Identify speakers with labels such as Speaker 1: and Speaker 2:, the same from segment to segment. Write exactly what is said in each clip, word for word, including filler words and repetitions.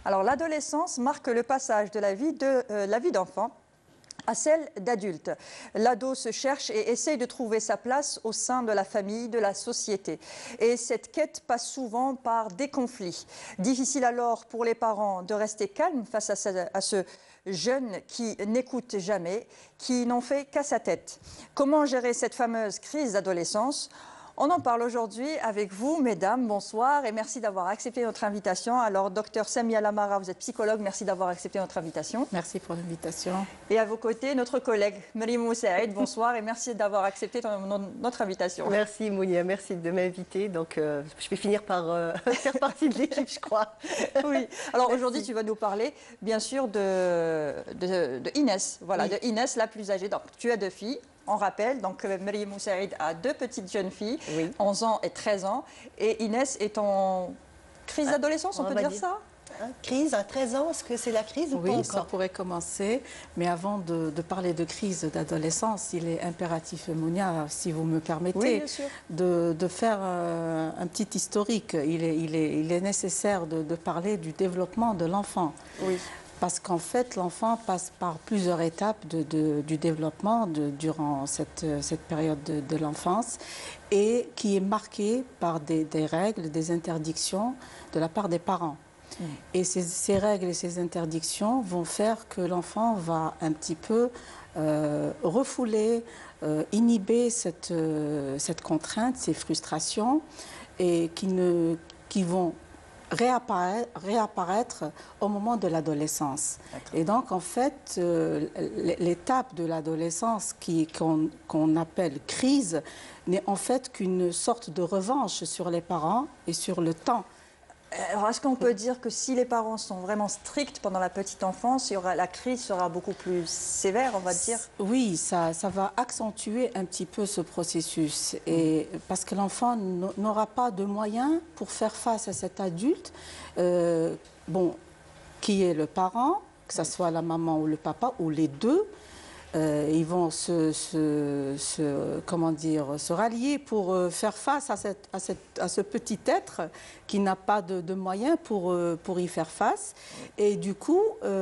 Speaker 1: Alors l'adolescence marque le passage de la vie de euh, la vie d'enfant à celle d'adulte. L'ado se cherche et essaye de trouver sa place au sein de la famille, de la société. Et cette quête passe souvent par des conflits. Difficile alors pour les parents de rester calmes face à ce, à ce jeune qui n'écoute jamais, qui n'en fait qu'à sa tête. Comment gérer cette fameuse crise d'adolescence ? On en parle aujourd'hui avec vous, mesdames. Bonsoir et merci d'avoir accepté notre invitation. Alors, docteur Samia Lamara, vous êtes psychologue. Merci d'avoir accepté notre invitation.
Speaker 2: Merci pour l'invitation.
Speaker 1: Et à vos côtés, notre collègue Marie Moussaïd. Bonsoir et merci d'avoir accepté notre invitation.
Speaker 3: Merci Mounia, merci de m'inviter. Donc, euh, je vais finir par euh, faire partie de l'équipe, je crois.
Speaker 1: Oui. Alors aujourd'hui, tu vas nous parler, bien sûr, de, de, de Inès. Voilà, oui. De Inès, la plus âgée. Donc, tu as deux filles. On rappelle, donc Marie Moussaïd a deux petites jeunes filles, oui. onze ans et treize ans. Et Inès est en crise d'adolescence, on, on peut dire, dire ça
Speaker 3: hein, Crise à treize ans, est-ce que c'est la crise ou
Speaker 2: oui,
Speaker 3: pas encore?
Speaker 2: Ça pourrait commencer. Mais avant de, de parler de crise d'adolescence, il est impératif, Mounia, si vous me permettez,
Speaker 1: oui,
Speaker 2: de, de faire euh, un petit historique. Il est, il est, il est nécessaire de, de parler du développement de l'enfant.
Speaker 1: Oui.
Speaker 2: Parce qu'en fait, l'enfant passe par plusieurs étapes de, de, du développement de, durant cette, cette période de, de l'enfance et qui est marquée par des, des règles, des interdictions de la part des parents. Mmh. Et ces, ces règles et ces interdictions vont faire que l'enfant va un petit peu euh, refouler, euh, inhiber cette, euh, cette contrainte, ces frustrations et qui, ne, qui vont Réapparaître, réapparaître au moment de l'adolescence. Et donc, en fait, euh, l'étape de l'adolescence qu'on qu'on appelle crise n'est en fait qu'une sorte de revanche sur les parents et sur le temps.
Speaker 1: Alors, est-ce qu'on peut dire que si les parents sont vraiment stricts pendant la petite enfance, il y aura, la crise sera beaucoup plus sévère, on va dire?
Speaker 2: Oui, ça, ça va accentuer un petit peu ce processus. Et parce que l'enfant n'aura pas de moyens pour faire face à cet adulte, euh, bon, qui est le parent, que ce soit la maman ou le papa, ou les deux. Euh, ils vont se, se, se, comment dire, se rallier pour euh, faire face à, cette, à, cette, à ce petit être qui n'a pas de, de moyens pour, euh, pour y faire face. Et du coup,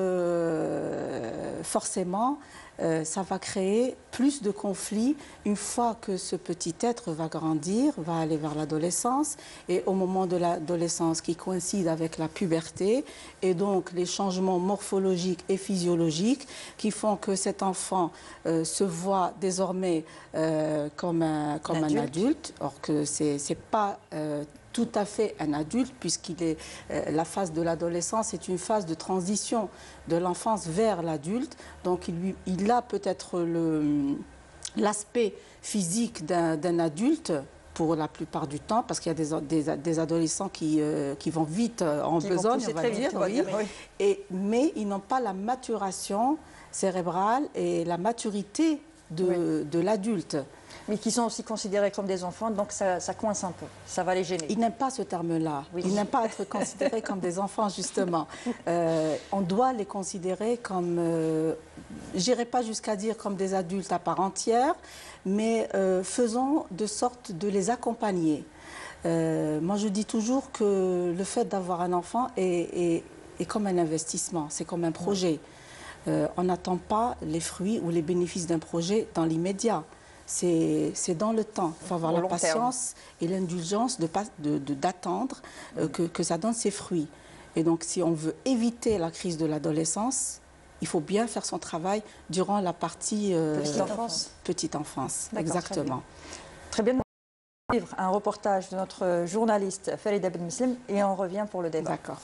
Speaker 2: euh, forcément, euh, ça va créer plus de conflits une fois que ce petit être va grandir, va aller vers l'adolescence. Et au moment de l'adolescence qui coïncide avec la puberté, et donc les changements morphologiques et physiologiques qui font que cet enfant euh, se voit désormais euh, comme, un, comme un adulte, or que ce n'est pas euh, tout à fait un adulte, puisqu'il est euh, la phase de l'adolescence est une phase de transition de l'enfance vers l'adulte. Donc il, lui, il a peut-être l'aspect physique d'un adulte pour la plupart du temps, parce qu'il y a des, des, des adolescents qui, euh, qui vont vite euh, en qui besogne, on va dire.
Speaker 1: Vite, on va
Speaker 2: oui.
Speaker 1: dire oui.
Speaker 2: Et, mais ils n'ont pas la maturation cérébrale et la maturité de, oui. de l'adulte.
Speaker 1: Mais qui sont aussi considérés comme des enfants, donc ça, ça coince un peu, ça va les gêner.
Speaker 2: Ils n'aiment pas ce terme-là, oui. Ils n'aiment pas être considérés comme des enfants, justement. Euh, on doit les considérer comme, euh, j'irai pas jusqu'à dire comme des adultes à part entière, mais euh, faisons de sorte de les accompagner. Euh, moi, je dis toujours que le fait d'avoir un enfant est, est, est comme un investissement, c'est comme un projet. Euh, on n'attend pas les fruits ou les bénéfices d'un projet dans l'immédiat. C'est dans le temps. Il faut avoir la patience et l'indulgence d'attendre de, de, d'attendre euh, que, que ça donne ses fruits. Et donc, si on veut éviter la crise de l'adolescence, il faut bien faire son travail durant la partie euh,
Speaker 1: petite enfance.
Speaker 2: Petite enfance, exactement.
Speaker 1: Très bien. Très bien. Un reportage de notre journaliste Farida Ben Muslim et on revient pour le débat.
Speaker 2: D'accord.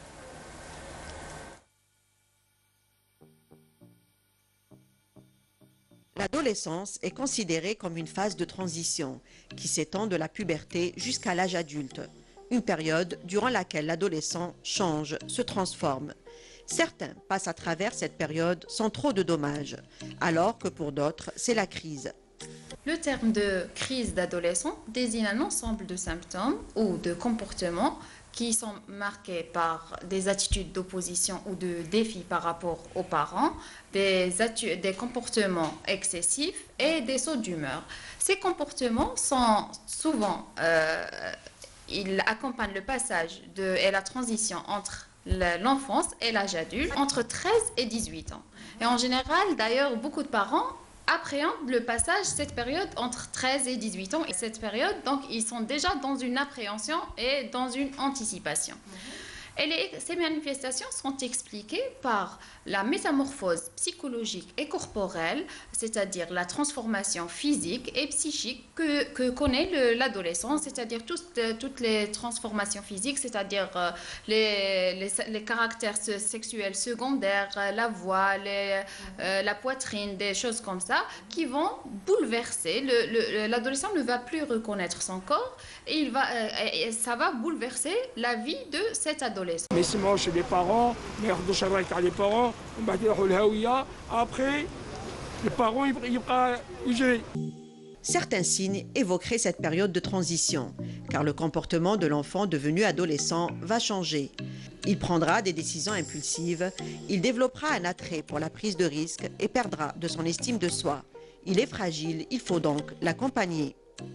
Speaker 4: L'adolescence est considérée comme une phase de transition qui s'étend de la puberté jusqu'à l'âge adulte, une période durant laquelle l'adolescent change, se transforme. Certains passent à travers cette période sans trop de dommages, alors que pour d'autres, c'est la crise.
Speaker 5: Le terme de crise d'adolescent désigne un ensemble de symptômes ou de comportements qui sont marqués par des attitudes d'opposition ou de défi par rapport aux parents, des, des comportements excessifs et des sauts d'humeur. Ces comportements sont souvent, euh, ils accompagnent le passage de, et la transition entre l'enfance et l'âge adulte entre treize et dix-huit ans. Et en général, d'ailleurs, beaucoup de parents appréhendent le passage, cette période entre treize et dix-huit ans. Et cette période, donc, ils sont déjà dans une appréhension et dans une anticipation. Et les, ces manifestations sont expliquées par la métamorphose psychologique et corporelle, c'est-à-dire la transformation physique et psychique que, que connaît l'adolescent, c'est-à-dire toutes, toutes les transformations physiques, c'est-à-dire euh, les, les, les caractères sexuels secondaires, la voix, les, euh, la poitrine, des choses comme ça, qui vont bouleverser. L'adolescent ne va plus reconnaître son corps et, il va, euh, et ça va bouleverser la vie de cet adolescent.
Speaker 6: ما يسمعوش لي بارون ما ياخذوش الراي تاع لي بارون ومن بعد يروحوا الهاويه ابخي لي بارون يبقى يجري.
Speaker 4: Certains signes évoqueraient cette période de transition, car le comportement de l'enfant devenu adolescent va changer. Il prendra des décisions impulsives, il développera un attrait pour la prise de risque et perdra de son estime de soi. Il est fragile, il faut donc l'accompagner.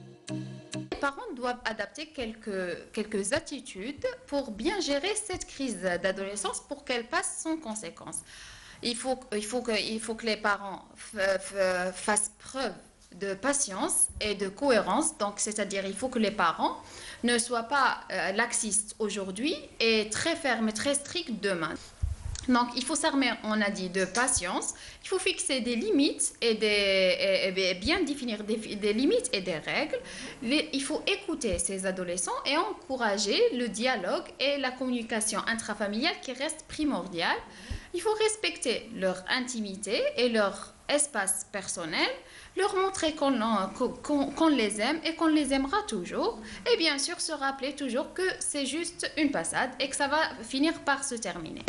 Speaker 5: Les parents doivent adapter quelques, quelques attitudes pour bien gérer cette crise d'adolescence pour qu'elle passe sans conséquence. Il faut, il faut, que, il faut que les parents fassent preuve de patience et de cohérence. Donc, c'est-à-dire il faut que les parents ne soient pas euh, laxistes aujourd'hui et très fermes et très stricts demain. Donc, il faut s'armer, on a dit, de patience. Il faut fixer des limites et, des, et, et bien définir des, des limites et des règles. Les, il faut écouter ces adolescents et encourager le dialogue et la communication intrafamiliale qui reste primordiale. Il faut respecter leur intimité et leur espace personnel, leur montrer qu'on qu'on, qu'on les aime et qu'on les aimera toujours. Et bien sûr, se rappeler toujours que c'est juste une passade et que ça va finir par se terminer.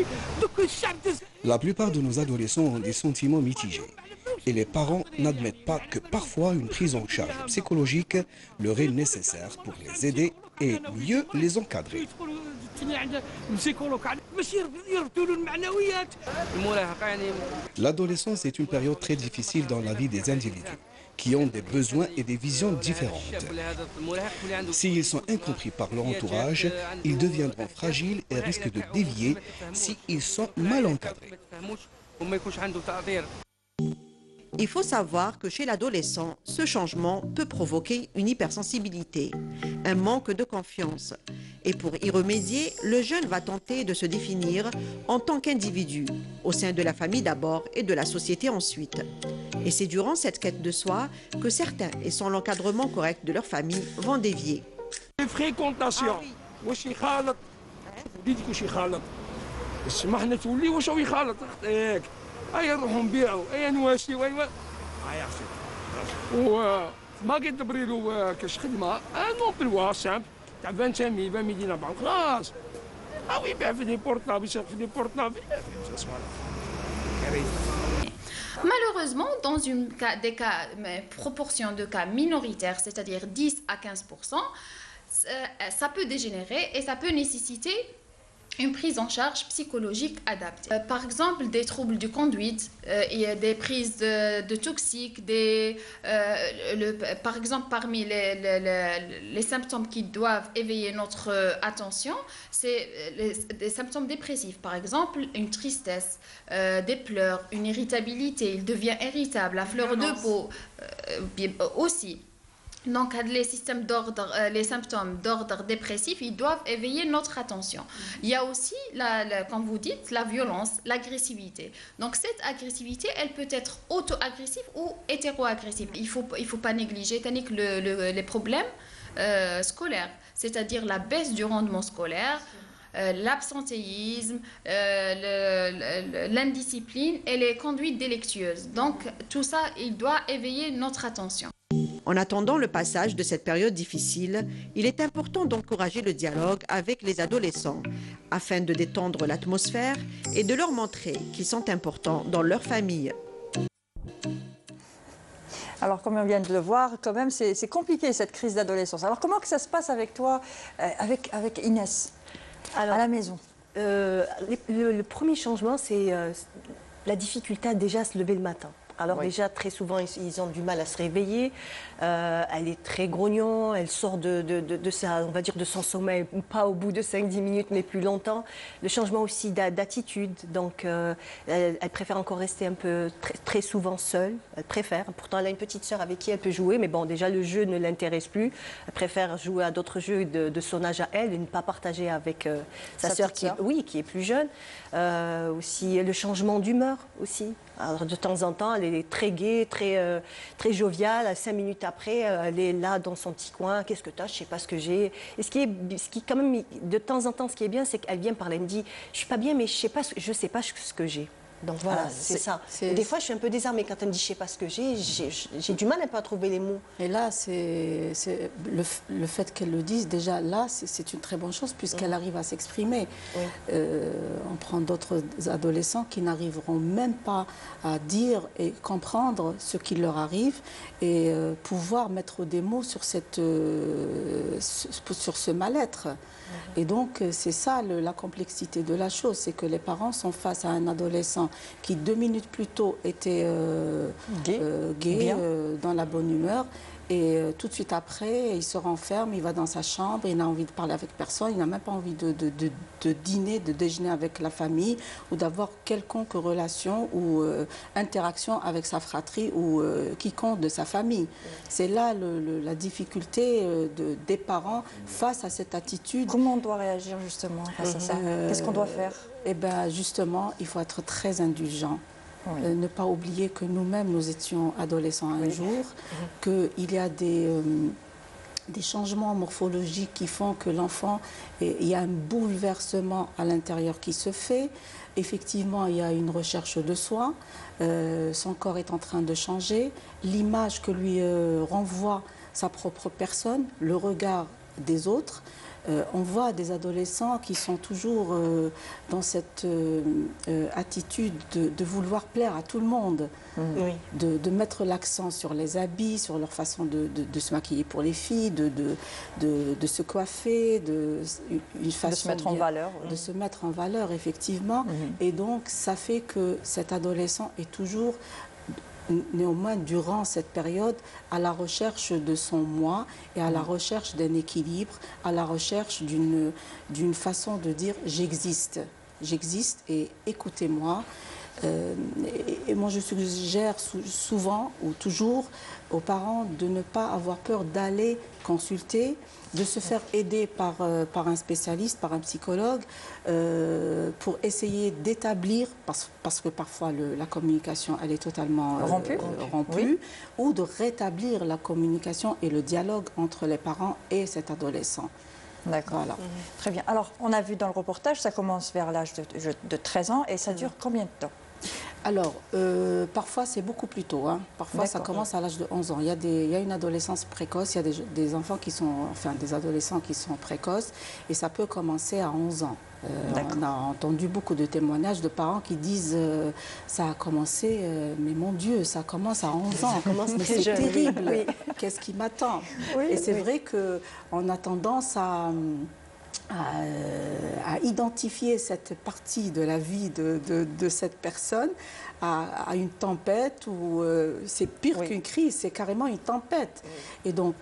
Speaker 7: La plupart de nos adolescents ont des sentiments mitigés. Et les parents n'admettent pas que parfois une prise en charge psychologique leur est nécessaire pour les aider et mieux les encadrer. L'adolescence est une période très difficile dans la vie des individus qui ont des besoins et des visions différentes. S'ils sont incompris par leur entourage, ils deviendront fragiles et risquent de dévier s'ils sont mal encadrés.
Speaker 4: Il faut savoir que chez l'adolescent, ce changement peut provoquer une hypersensibilité, un manque de confiance. Et pour y remédier, le jeune va tenter de se définir en tant qu'individu, au sein de la famille d'abord et de la société ensuite. Et c'est durant cette quête de soi que certains, et sans l'encadrement correct de leur famille, vont dévier.
Speaker 6: Les fréquentations. واش يخالط وليدك واش يخالط اسمحنا تولي واش هو يخالط ياك هيا نروحوا نبيعوا هيا نواشيو هيا هيا اختي وما كيدبري له كاش خدمه نو بلوا سامبل تاع عشرين مية عشرين مية دينار خلاص او يبيع في دي بورطابل يشري في دي بورطابل
Speaker 5: Malheureusement, dans une cas, des cas, proportion de cas minoritaires, c'est-à-dire dix à quinze pour cent, ça peut dégénérer et ça peut nécessiter une prise en charge psychologique adaptée. Euh, par exemple, des troubles de conduite, euh, il y a des prises de, de toxiques, des, euh, le, par exemple, parmi les, les, les, les symptômes qui doivent éveiller notre euh, attention, c'est des symptômes dépressifs. Par exemple, une tristesse, euh, des pleurs, une irritabilité, il devient irritable, la fleur de peau euh, aussi. Donc, les systèmes d'ordre, les symptômes d'ordre dépressif, ils doivent éveiller notre attention. Il y a aussi, la, la, comme vous dites, la violence, l'agressivité. Donc, cette agressivité, elle peut être auto-agressive ou hétéro-agressive. Il ne faut, il faut pas négliger le, le, les problèmes euh, scolaires, c'est-à-dire la baisse du rendement scolaire, euh, l'absentéisme, euh, l'indiscipline et les conduites délictueuses. Donc, tout ça, il doit éveiller notre attention.
Speaker 4: En attendant le passage de cette période difficile, il est important d'encourager le dialogue avec les adolescents afin de détendre l'atmosphère et de leur montrer qu'ils sont importants dans leur famille.
Speaker 1: Alors, comme on vient de le voir, quand même, c'est compliqué cette crise d'adolescence. Alors, comment que ça se passe avec toi, euh, avec, avec Inès, Alors, à la maison
Speaker 3: euh, le, le premier changement, c'est euh, la difficulté à déjà se lever le matin. Alors
Speaker 1: Oui.
Speaker 3: déjà, très souvent, ils, ils ont du mal à se réveiller. Euh, elle est très grognon, elle sort de, de, de, de sa, on va dire, de son sommeil, pas au bout de cinq dix minutes, mais plus longtemps. Le changement aussi d'a- d'attitude, donc euh, elle, elle préfère encore rester un peu, très, très souvent seule. Elle préfère, pourtant elle a une petite sœur avec qui elle peut jouer, mais bon, déjà le jeu ne l'intéresse plus. Elle préfère jouer à d'autres jeux de, de son âge à elle et ne pas partager avec euh, sa,
Speaker 1: Sa
Speaker 3: sœur
Speaker 1: petite
Speaker 3: qui, est-
Speaker 1: sœur.
Speaker 3: oui, qui est plus jeune. Euh, aussi le changement d'humeur aussi. Alors, de temps en temps, elle est très gaie, très, euh, très joviale. Cinq minutes après, euh, elle est là dans son petit coin. Qu'est-ce que tu as? Je ne sais pas ce que j'ai. Et ce qui est, ce qui quand même, de temps en temps, ce qui est bien, c'est qu'elle vient parler. Elle me dit, je suis pas bien, mais je sais pas, ce- je sais pas ce que j'ai. Donc voilà,
Speaker 2: Ah,
Speaker 3: c'est
Speaker 2: c'est-
Speaker 3: ça.
Speaker 2: c'est-
Speaker 3: Et des fois, je suis un peu désarmée quand elle me dit, je sais pas ce que j'ai. J'ai j'ai du mal un peu à trouver les mots.
Speaker 2: Et là, c'est c'est le, f- le fait qu'elle le dise, déjà là, c'est- c'est une très bonne chose puisqu'elle arrive à s'exprimer.
Speaker 3: Oui.
Speaker 2: Euh, on prend d'autres adolescents qui n'arriveront même pas à dire et comprendre ce qui leur arrive et euh, pouvoir mettre des mots sur, cette, euh, sur sur ce mal-être. Et donc, euh, c'est ça le- la complexité de la chose, c'est que les parents sont face à un adolescent qui, deux minutes plus tôt, était euh,
Speaker 1: Gai.
Speaker 2: euh, gai,
Speaker 1: Bien.
Speaker 2: euh, dans la bonne humeur. Et euh, tout de suite après, il se renferme, il va dans sa chambre, il n'a envie de parler avec personne, il n'a même pas envie de, de- de- de dîner, de déjeuner avec la famille ou d'avoir quelconque relation ou euh, interaction avec sa fratrie ou euh, quiconque de sa famille. C'est là le- le- la difficulté euh, de- des parents face à cette attitude.
Speaker 1: Comment on doit réagir justement face à ça?
Speaker 2: Euh,
Speaker 1: Qu'est-ce qu'on doit faire?
Speaker 2: Eh bien, justement, il faut être très indulgent.
Speaker 1: Oui.
Speaker 2: Euh, ne pas oublier que nous-mêmes, nous étions adolescents un jour, qu'il y a des, euh, des changements morphologiques qui font que l'enfant, et il y a un bouleversement à l'intérieur qui se fait. Effectivement, il y a une recherche de soi. Euh, son corps est en train de changer. L'image que lui euh, renvoie sa propre personne, le regard des autres. Euh, on voit des adolescents qui sont toujours euh, dans cette euh, euh, attitude de, de vouloir plaire à tout le monde,
Speaker 3: Oui.
Speaker 2: de, de mettre l'accent sur les habits, sur leur façon de, de- de se maquiller pour les filles, de, de, de- de se coiffer, de, une façon
Speaker 1: mettre en
Speaker 2: bien-
Speaker 1: valeur, oui.
Speaker 2: de se mettre en valeur, effectivement. Et donc, ça fait que cet adolescent est toujours néanmoins durant cette période à la recherche de son moi et à la recherche d'un équilibre, à la recherche d'une d'une façon de dire j'existe, j'existe et écoutez-moi. Euh, et, et moi je suggère sou- souvent ou toujours aux parents de ne pas avoir peur d'aller consulter, de se faire aider par, euh, par un spécialiste, par un psychologue, euh, pour essayer d'établir, parce, parce que parfois le- la communication elle est totalement euh,
Speaker 1: Rompue.
Speaker 2: euh, rompue,
Speaker 1: Oui.
Speaker 2: ou de rétablir la communication et le dialogue entre les parents et cet adolescent.
Speaker 1: D'accord.
Speaker 2: Voilà.
Speaker 1: Très bien. Alors, on a vu dans le reportage, ça commence vers l'âge de, de treize ans et ça dure combien de temps?
Speaker 2: Alors, euh, parfois c'est beaucoup plus tôt. Hein. Parfois ça
Speaker 1: D'accord.
Speaker 2: commence à l'âge de onze ans. Il y a, des, il y a une adolescence précoce, il y a des, des enfants qui sont, enfin des adolescents qui sont précoces et ça peut commencer à onze ans. Euh,
Speaker 1: D'accord.
Speaker 2: on a entendu beaucoup de témoignages de parents qui disent euh, ça a commencé, euh, mais mon Dieu, ça commence à onze ans.
Speaker 3: commence
Speaker 2: Mais
Speaker 3: très
Speaker 2: c'est
Speaker 3: jeune, oui.
Speaker 2: terrible.
Speaker 3: Oui.
Speaker 2: Qu'est-ce qui m'attend?
Speaker 1: Oui,
Speaker 2: Et c'est
Speaker 1: oui.
Speaker 2: vrai qu'on a tendance à à, à identifier cette partie de la vie de, de- de cette personne à, à une tempête où euh, c'est pire
Speaker 1: Oui.
Speaker 2: qu'une crise, c'est carrément une tempête. Et donc,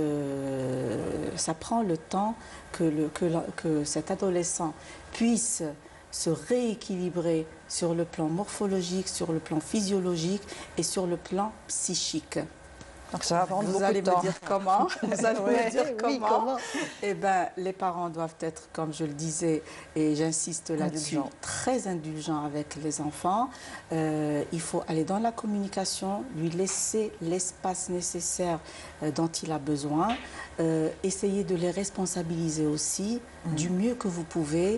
Speaker 2: euh, ça prend le temps que, le- que la- que cet adolescent puisse se rééquilibrer sur le plan morphologique, sur le plan physiologique et sur le plan psychique.
Speaker 1: Donc ça va prendre
Speaker 2: Vous
Speaker 1: beaucoup
Speaker 2: allez
Speaker 1: de temps.
Speaker 2: me dire comment? Vous allez
Speaker 3: Ouais,
Speaker 2: me dire
Speaker 3: oui,
Speaker 2: comment?
Speaker 3: comment
Speaker 2: Eh bien, les parents doivent être, comme je le disais, et j'insiste là-dessus,
Speaker 1: Indulgents.
Speaker 2: très indulgents avec les enfants. Euh, il faut aller dans la communication, lui laisser l'espace nécessaire euh, dont il a besoin, euh, essayer de les responsabiliser aussi du mieux que vous pouvez,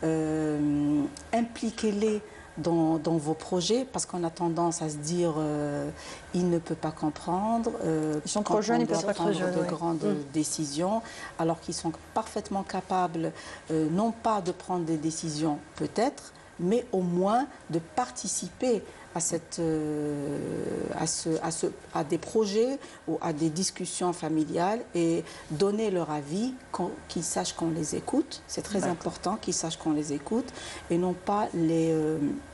Speaker 2: euh, impliquez-les dans, dans vos projets, parce qu'on a tendance à se dire euh, il ne peut pas comprendre. euh,
Speaker 1: Ils sont
Speaker 2: quand
Speaker 1: trop jeunes,
Speaker 2: on
Speaker 1: ils peuvent
Speaker 2: doit
Speaker 1: pas trop
Speaker 2: prendre
Speaker 1: jeunes,
Speaker 2: de
Speaker 1: oui.
Speaker 2: grandes décisions, alors qu'ils sont parfaitement capables, euh, non pas de prendre des décisions peut-être, mais au moins de participer à, cette, euh, à, ce, à, ce, à des projets ou à des discussions familiales et donner leur avis, qu'on- qu'ils sachent qu'on les écoute. C'est très important qu'ils sachent qu'on les écoute et non pas les, euh,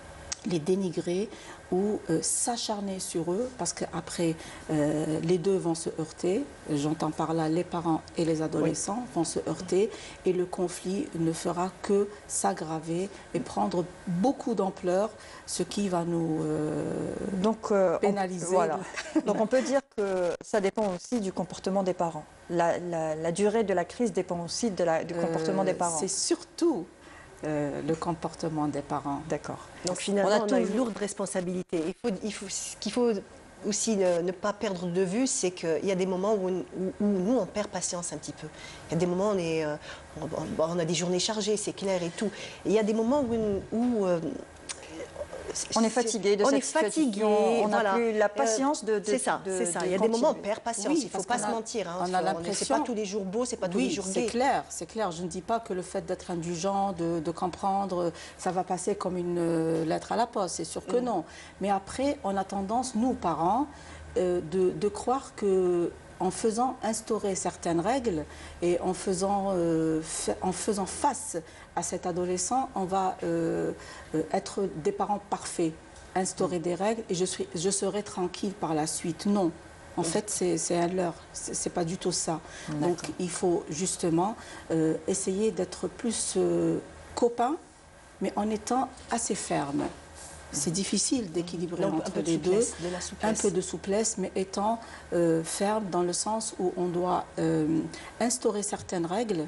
Speaker 2: les dénigrer ou euh, s'acharner sur eux, parce qu'après, euh, les deux vont se heurter. J'entends par là les parents et les adolescents oui. vont se heurter, et le conflit ne fera que s'aggraver et prendre beaucoup d'ampleur, ce qui va nous euh,
Speaker 1: Donc, euh,
Speaker 2: pénaliser.
Speaker 1: On, voilà. Donc on peut dire que ça dépend aussi du comportement des parents. La, la, la durée de la crise dépend aussi de la, du comportement euh, des parents.
Speaker 2: C'est surtout Euh, le comportement des parents.
Speaker 1: D'accord.
Speaker 3: Donc finalement, on a, on a une lourde responsabilité. Il faut, il faut, ce qu'il faut aussi ne, ne pas perdre de vue, c'est qu'il y a des moments où, où, où nous, on perd patience un petit peu. Il y a des moments où on, est, euh, on, on a des journées chargées, c'est clair et tout. Et il y a des moments où... où euh,
Speaker 1: on est fatigué de
Speaker 3: on
Speaker 1: cette
Speaker 3: est fatigué,
Speaker 1: situation, on n'a
Speaker 3: voilà.
Speaker 1: plus la patience de, de
Speaker 3: C'est ça, c'est ça. Il y a des moments où on perd patience, oui, il ne faut pas se mentir. Hein.
Speaker 2: On a l'impression...
Speaker 3: C'est pas tous les jours beau, c'est pas tous
Speaker 2: oui,
Speaker 3: les jours gai.
Speaker 2: c'est clair, c'est clair. Je ne dis pas que le fait d'être indulgent, de, de comprendre, ça va passer comme une lettre à la poste, c'est sûr que mmh. non. Mais après, on a tendance, nous, parents, euh, de, de croire que en faisant instaurer certaines règles et en faisant, euh, fa en faisant face à cet adolescent, on va euh, euh, être des parents parfaits, instaurer mmh. des règles et je, suis, je serai tranquille par la suite. Non, en mmh. fait, c'est un leurre, c'est pas du tout ça. Donc, il faut justement euh, essayer d'être plus euh, copains, mais en étant assez ferme. C'est difficile d'équilibrer entre les deux, de un peu de souplesse, mais étant euh, ferme dans le sens où on doit euh, instaurer certaines règles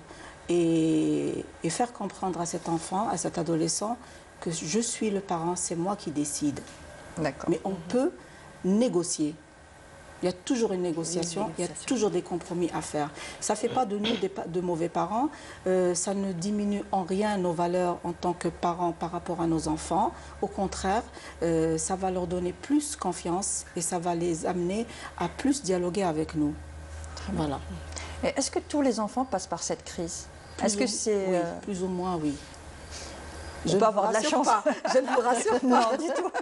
Speaker 2: et, et faire comprendre à cet enfant, à cet adolescent, que je suis le parent, c'est moi qui décide. Mais on mm-hmm. peut négocier. Il y a toujours une négociation, il y a toujours des compromis à faire. Ça ne fait pas de nous des, de mauvais parents, euh, ça ne diminue en rien nos valeurs en tant que parents par rapport à nos enfants. Au contraire, euh, ça va leur donner plus confiance et ça va les amener à plus dialoguer avec nous. Voilà.
Speaker 1: Est-ce que tous les enfants passent par cette crise? Est-ce que c'est...
Speaker 2: Oui, euh... plus ou moins, oui.
Speaker 1: On je peut avoir de la chance.
Speaker 2: Pas. Je ne vous rassure pas.
Speaker 1: Non, du tout.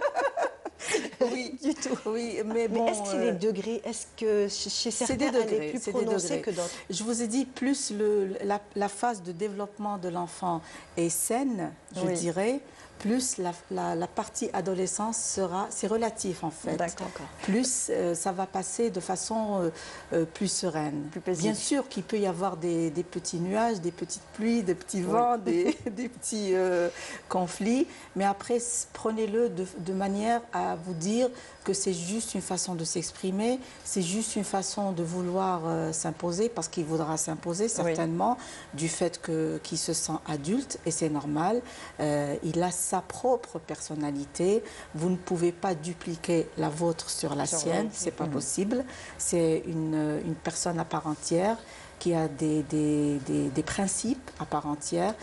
Speaker 2: Oui, du tout. Oui, mais bon,
Speaker 3: mais est-ce qu'il y a des degrés? Est-ce que chez certains,
Speaker 2: des degrés,
Speaker 3: elle est plus prononcée que d'autres?
Speaker 2: Je vous ai dit, plus le, la, la phase de développement de l'enfant est saine, je oui. dirais, plus la, la, la partie adolescence sera, c'est relatif en fait. Plus euh, ça va passer de façon euh, euh, plus sereine. Plus Bien sûr qu'il peut y avoir des, des petits nuages, des petites pluies, des petits vents, oui. des, des petits euh, conflits, mais après prenez-le de, de manière à vous dire que c'est juste une façon de s'exprimer, c'est juste une façon de vouloir euh, s'imposer, parce qu'il voudra s'imposer certainement, oui. du fait que, qu'il se sent adulte, et c'est normal. Euh, il a sa propre personnalité, vous ne pouvez pas dupliquer la vôtre sur la sur sienne, c'est pas mmh. possible. C'est une, une personne à part entière, qui a des, des, des, des principes à part entière,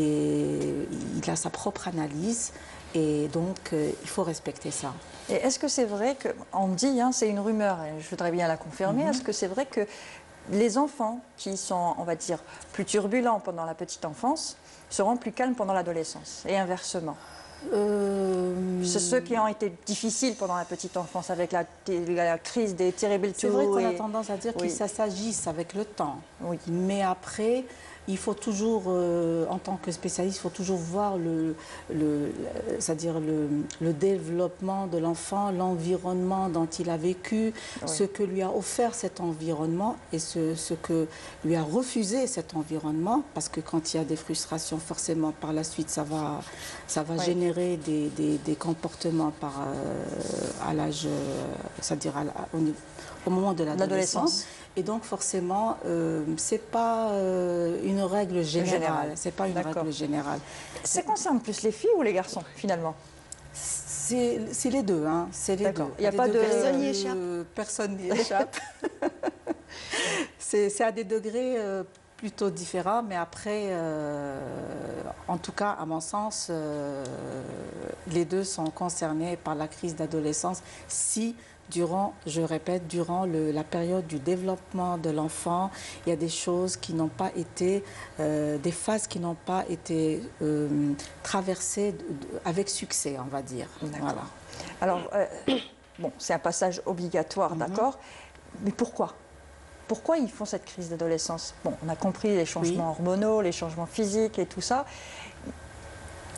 Speaker 2: des, il a sa propre analyse, et donc euh, il faut respecter ça.
Speaker 1: Et est-ce que c'est vrai que, on dit, hein, c'est une rumeur, et je voudrais bien la confirmer, mm-hmm. est-ce que c'est vrai que les enfants qui sont, on va dire, plus turbulents pendant la petite enfance seront plus calmes pendant l'adolescence, et inversement? Euh... C'est ceux qui ont été difficiles pendant la petite enfance, avec la, la crise des terrible two.
Speaker 2: C'est vrai qu'on et... a tendance à dire oui. que ça s'agisse avec le temps. Oui. Mais après, il faut toujours, euh, en tant que spécialiste, il faut toujours voir le, le, c'est-à-dire le, le développement de l'enfant, l'environnement dont il a vécu, oui. ce que lui a offert cet environnement et ce, ce que lui a refusé cet environnement, parce que quand il y a des frustrations, forcément, par la suite, ça va, ça va oui. générer des, des, des comportements par, euh, à l'âge, euh, c'est-à-dire au, au moment de l'adolescence. Et donc, forcément, euh, ce n'est pas euh, une règle générale. C'est pas une règle générale.
Speaker 1: Ça concerne plus les filles ou les garçons, finalement?
Speaker 2: C'est les deux. Hein. C'est les deux.
Speaker 1: Il n'y a pas de...
Speaker 3: Personne n'y échappe.
Speaker 2: Personne n'y échappe. C'est à des degrés euh, plutôt différents, mais après, euh, en tout cas, à mon sens, euh, les deux sont concernés par la crise d'adolescence si... Durant, je répète, durant le, la période du développement de l'enfant, il y a des choses qui n'ont pas été, euh, des phases qui n'ont pas été euh, traversées de, de, avec succès, on va dire. Voilà.
Speaker 1: Alors, euh, bon, c'est un passage obligatoire, mm-hmm. d'accord, mais pourquoi? Pourquoi ils font cette crise d'adolescence? Bon, on a compris les changements oui. hormonaux, les changements physiques et tout ça.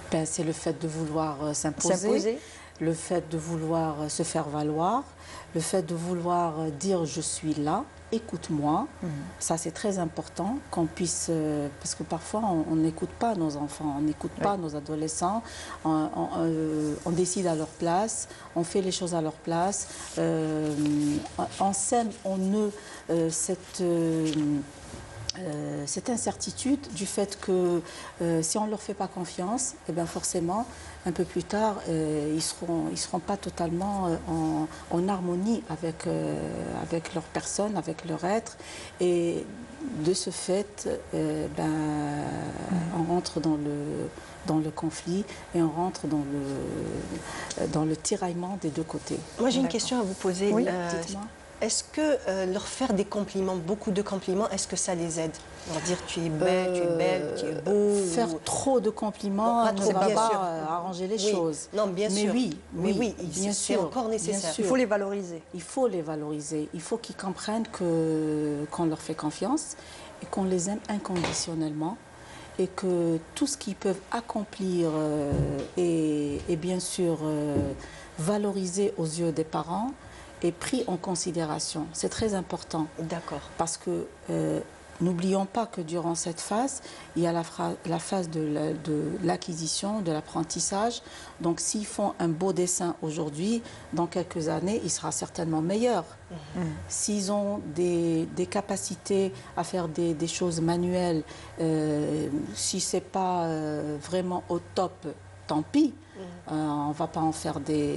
Speaker 2: Ben, c'est le fait de vouloir euh, s'imposer,
Speaker 1: S'imposer.
Speaker 2: le fait de vouloir euh, se faire valoir, le fait de vouloir euh, dire je suis là, écoute-moi.
Speaker 1: Mhm.
Speaker 2: Ça, c'est très important qu'on puisse... euh, parce que parfois, on on n'écoute pas nos enfants, on n'écoute pas
Speaker 1: Oui.
Speaker 2: nos adolescents, on, on, euh, on décide à leur place, on fait les choses à leur place, euh, on sème en eux euh, cette... euh, Euh, cette incertitude du fait que euh, si on ne leur fait pas confiance, eh bien forcément, un peu plus tard, euh, ils ne seront, ils seront pas totalement euh, en, en harmonie avec, euh, avec leur personne, avec leur être. Et de ce fait, euh, ben, on rentre dans le, dans le conflit et on rentre dans le, dans le tiraillement des deux côtés.
Speaker 3: Moi, j'ai une question à vous poser.
Speaker 2: Oui,
Speaker 3: Euh,
Speaker 2: dites-moi.
Speaker 3: Est-ce que euh, leur faire des compliments, beaucoup de compliments, est-ce que ça les aide? Leur dire tu es belle, tu es belle, tu es beau.
Speaker 2: Faire
Speaker 3: ou...
Speaker 2: trop de compliments
Speaker 3: Non, pas
Speaker 2: ne
Speaker 3: trop,
Speaker 2: va
Speaker 3: bien
Speaker 2: pas
Speaker 3: sûr.
Speaker 2: euh, arranger les
Speaker 3: Oui.
Speaker 2: choses.
Speaker 3: Non, bien
Speaker 2: mais
Speaker 3: sûr.
Speaker 2: Oui,
Speaker 3: Mais oui,
Speaker 2: bien
Speaker 3: c'est
Speaker 2: sûr,
Speaker 3: encore nécessaire.
Speaker 2: bien sûr.
Speaker 1: Il faut les valoriser.
Speaker 2: Il faut les valoriser. Il faut qu'ils comprennent que qu'on leur fait confiance et qu'on les aime inconditionnellement et que tout ce qu'ils peuvent accomplir euh, est, est bien sûr euh, valorisé aux yeux des parents et pris en considération. C'est très important.
Speaker 3: D'accord.
Speaker 2: Parce que euh, n'oublions pas que durant cette phase, il y a la, la phase de l'acquisition, de l'apprentissage. Donc s'ils font un beau dessin aujourd'hui, dans quelques années, il sera certainement meilleur. Mmh. S'ils ont des, des capacités à faire des, des choses manuelles, euh, si ce n'est pas euh, vraiment au top, tant pis. Euh, on ne va pas en faire des,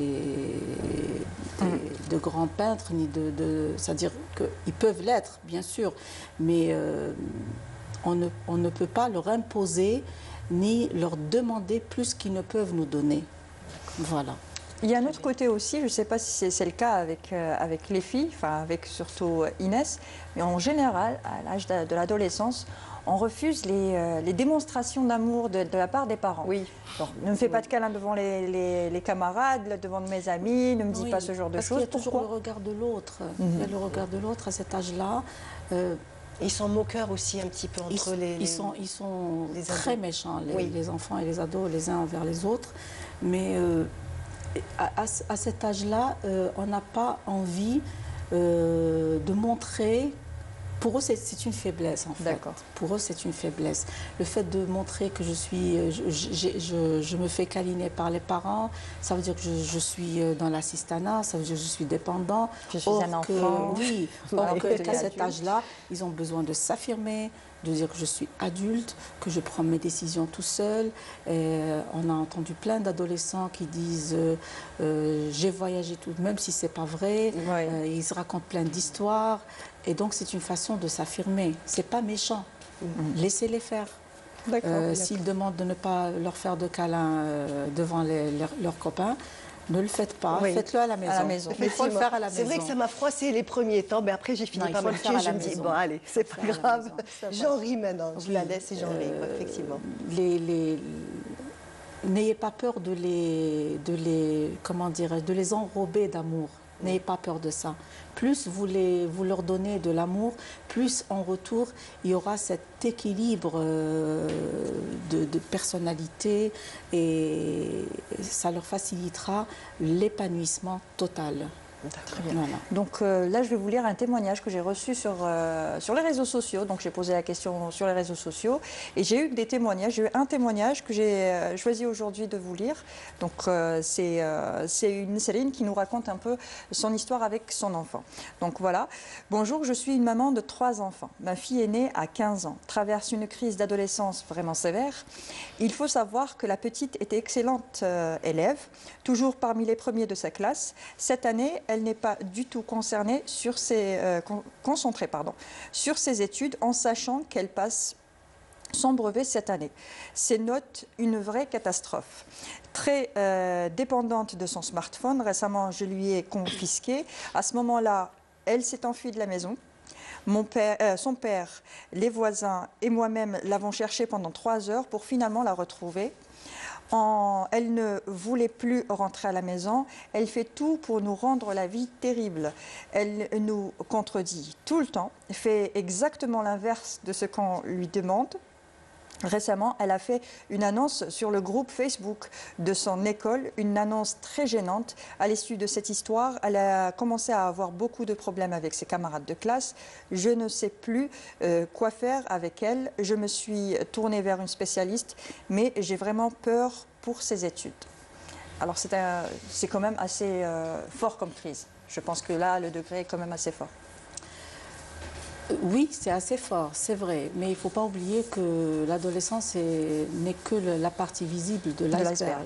Speaker 2: des, mm. de grands peintres, ni de, de, c'est-à-dire qu'ils peuvent l'être, bien sûr, mais euh, on, ne, on ne peut pas leur imposer ni leur demander plus qu'ils ne peuvent nous donner. Voilà.
Speaker 1: Il y a un autre côté aussi, je ne sais pas si c'est le cas avec, euh, avec les filles, enfin avec surtout Inès, mais en général, à l'âge de, de l'adolescence, on refuse les, euh, les démonstrations d'amour de, de la part des parents.
Speaker 3: Oui.
Speaker 1: Donc, ne me fais oui. pas de câlin devant les, les, les camarades, devant mes amis, ne me dis
Speaker 2: oui,
Speaker 1: pas ce genre de
Speaker 2: parce
Speaker 1: choses.
Speaker 2: Parce qu'il y a toujours
Speaker 1: Pourquoi?
Speaker 2: le regard de l'autre.
Speaker 1: Mm-hmm.
Speaker 2: Il y a le regard de l'autre à cet âge-là. Euh,
Speaker 3: Ils sont moqueurs aussi un petit peu entre
Speaker 2: ils,
Speaker 3: les, les...
Speaker 2: Ils sont, ils sont
Speaker 3: les
Speaker 2: très méchants, les,
Speaker 3: oui.
Speaker 2: les enfants et les ados, les uns envers les autres. Mais euh, à, à, à cet âge-là, euh, on n'a pas envie euh, de montrer... Pour eux, c'est une faiblesse, en fait. Pour eux, c'est une faiblesse. Le fait de montrer que je suis, je, je, je, je me fais câliner par les parents, ça veut dire que je, je suis dans l'assistanat, ça veut dire que je suis dépendant.
Speaker 1: Je suis or un enfant.
Speaker 2: Que, oui, or qu'à cet âge-là, ils ont besoin de s'affirmer, de dire que je suis adulte, que je prends mes décisions tout seul. Et on a entendu plein d'adolescents qui disent euh, euh, j'ai voyagé tout, même si c'est pas vrai. Oui. Euh, ils se racontent plein d'histoires. Et donc, c'est une façon de s'affirmer. C'est pas méchant. Mm-hmm. Laissez-les faire. Euh, S'ils demandent de ne pas leur faire de câlins euh, devant les, les, leurs copains, ne le faites pas. Oui. Faites-le à la maison. À la maison.
Speaker 3: Il faut le faire à la maison. C'est vrai que ça m'a froissé les premiers temps, mais après, j'ai fini non, par me tuer. Je me dis, bon, allez, c'est pas grave. J'en ris maintenant. Je oui. la laisse et j'en ris, euh, effectivement.
Speaker 2: Les... les... N'ayez pas peur de les, de les, comment dirais-je, de les enrober d'amour. N'ayez pas peur de ça. Plus vous, les, vous leur donnez de l'amour, plus en retour, il y aura cet équilibre euh, de, de personnalité et ça leur facilitera l'épanouissement total.
Speaker 1: Très bien. Voilà. Donc euh, là, je vais vous lire un témoignage que j'ai reçu sur, euh, sur les réseaux sociaux. Donc j'ai posé la question sur les réseaux sociaux et j'ai eu des témoignages. J'ai eu un témoignage que j'ai euh, choisi aujourd'hui de vous lire. Donc euh, c'est euh, une Céline qui nous raconte un peu son histoire avec son enfant. Donc voilà. Bonjour, je suis une maman de trois enfants. Ma fille aînée a quinze ans, traverse une crise d'adolescence vraiment sévère. Il faut savoir que la petite était excellente euh, élève, toujours parmi les premiers de sa classe. Cette année, elle n'est pas du tout concernée sur ses, euh, con, concentrée pardon, sur ses études en sachant qu'elle passe son brevet cette année. Ses notes, une vraie catastrophe. Très euh, dépendante de son smartphone, récemment je lui ai confisqué. À ce moment-là, elle s'est enfuie de la maison. Mon père, euh, son père, les voisins et moi-même l'avons cherchée pendant trois heures pour finalement la retrouver. En, elle ne voulait plus rentrer à la maison. Elle fait tout pour nous rendre la vie terrible. Elle nous contredit tout le temps, fait exactement l'inverse de ce qu'on lui demande. Récemment, elle a fait une annonce sur le groupe Facebook de son école, une annonce très gênante. À l'issue de cette histoire, elle a commencé à avoir beaucoup de problèmes avec ses camarades de classe. Je ne sais plus euh, quoi faire avec elle. Je me suis tournée vers une spécialiste, mais j'ai vraiment peur pour ses études. Alors c'est quand même assez euh, fort comme crise. Je pense que là, le degré est quand même assez fort.
Speaker 2: Oui, c'est assez fort, c'est vrai. Mais il ne faut pas oublier que l'adolescence n'est que le, la partie visible de l'iceberg.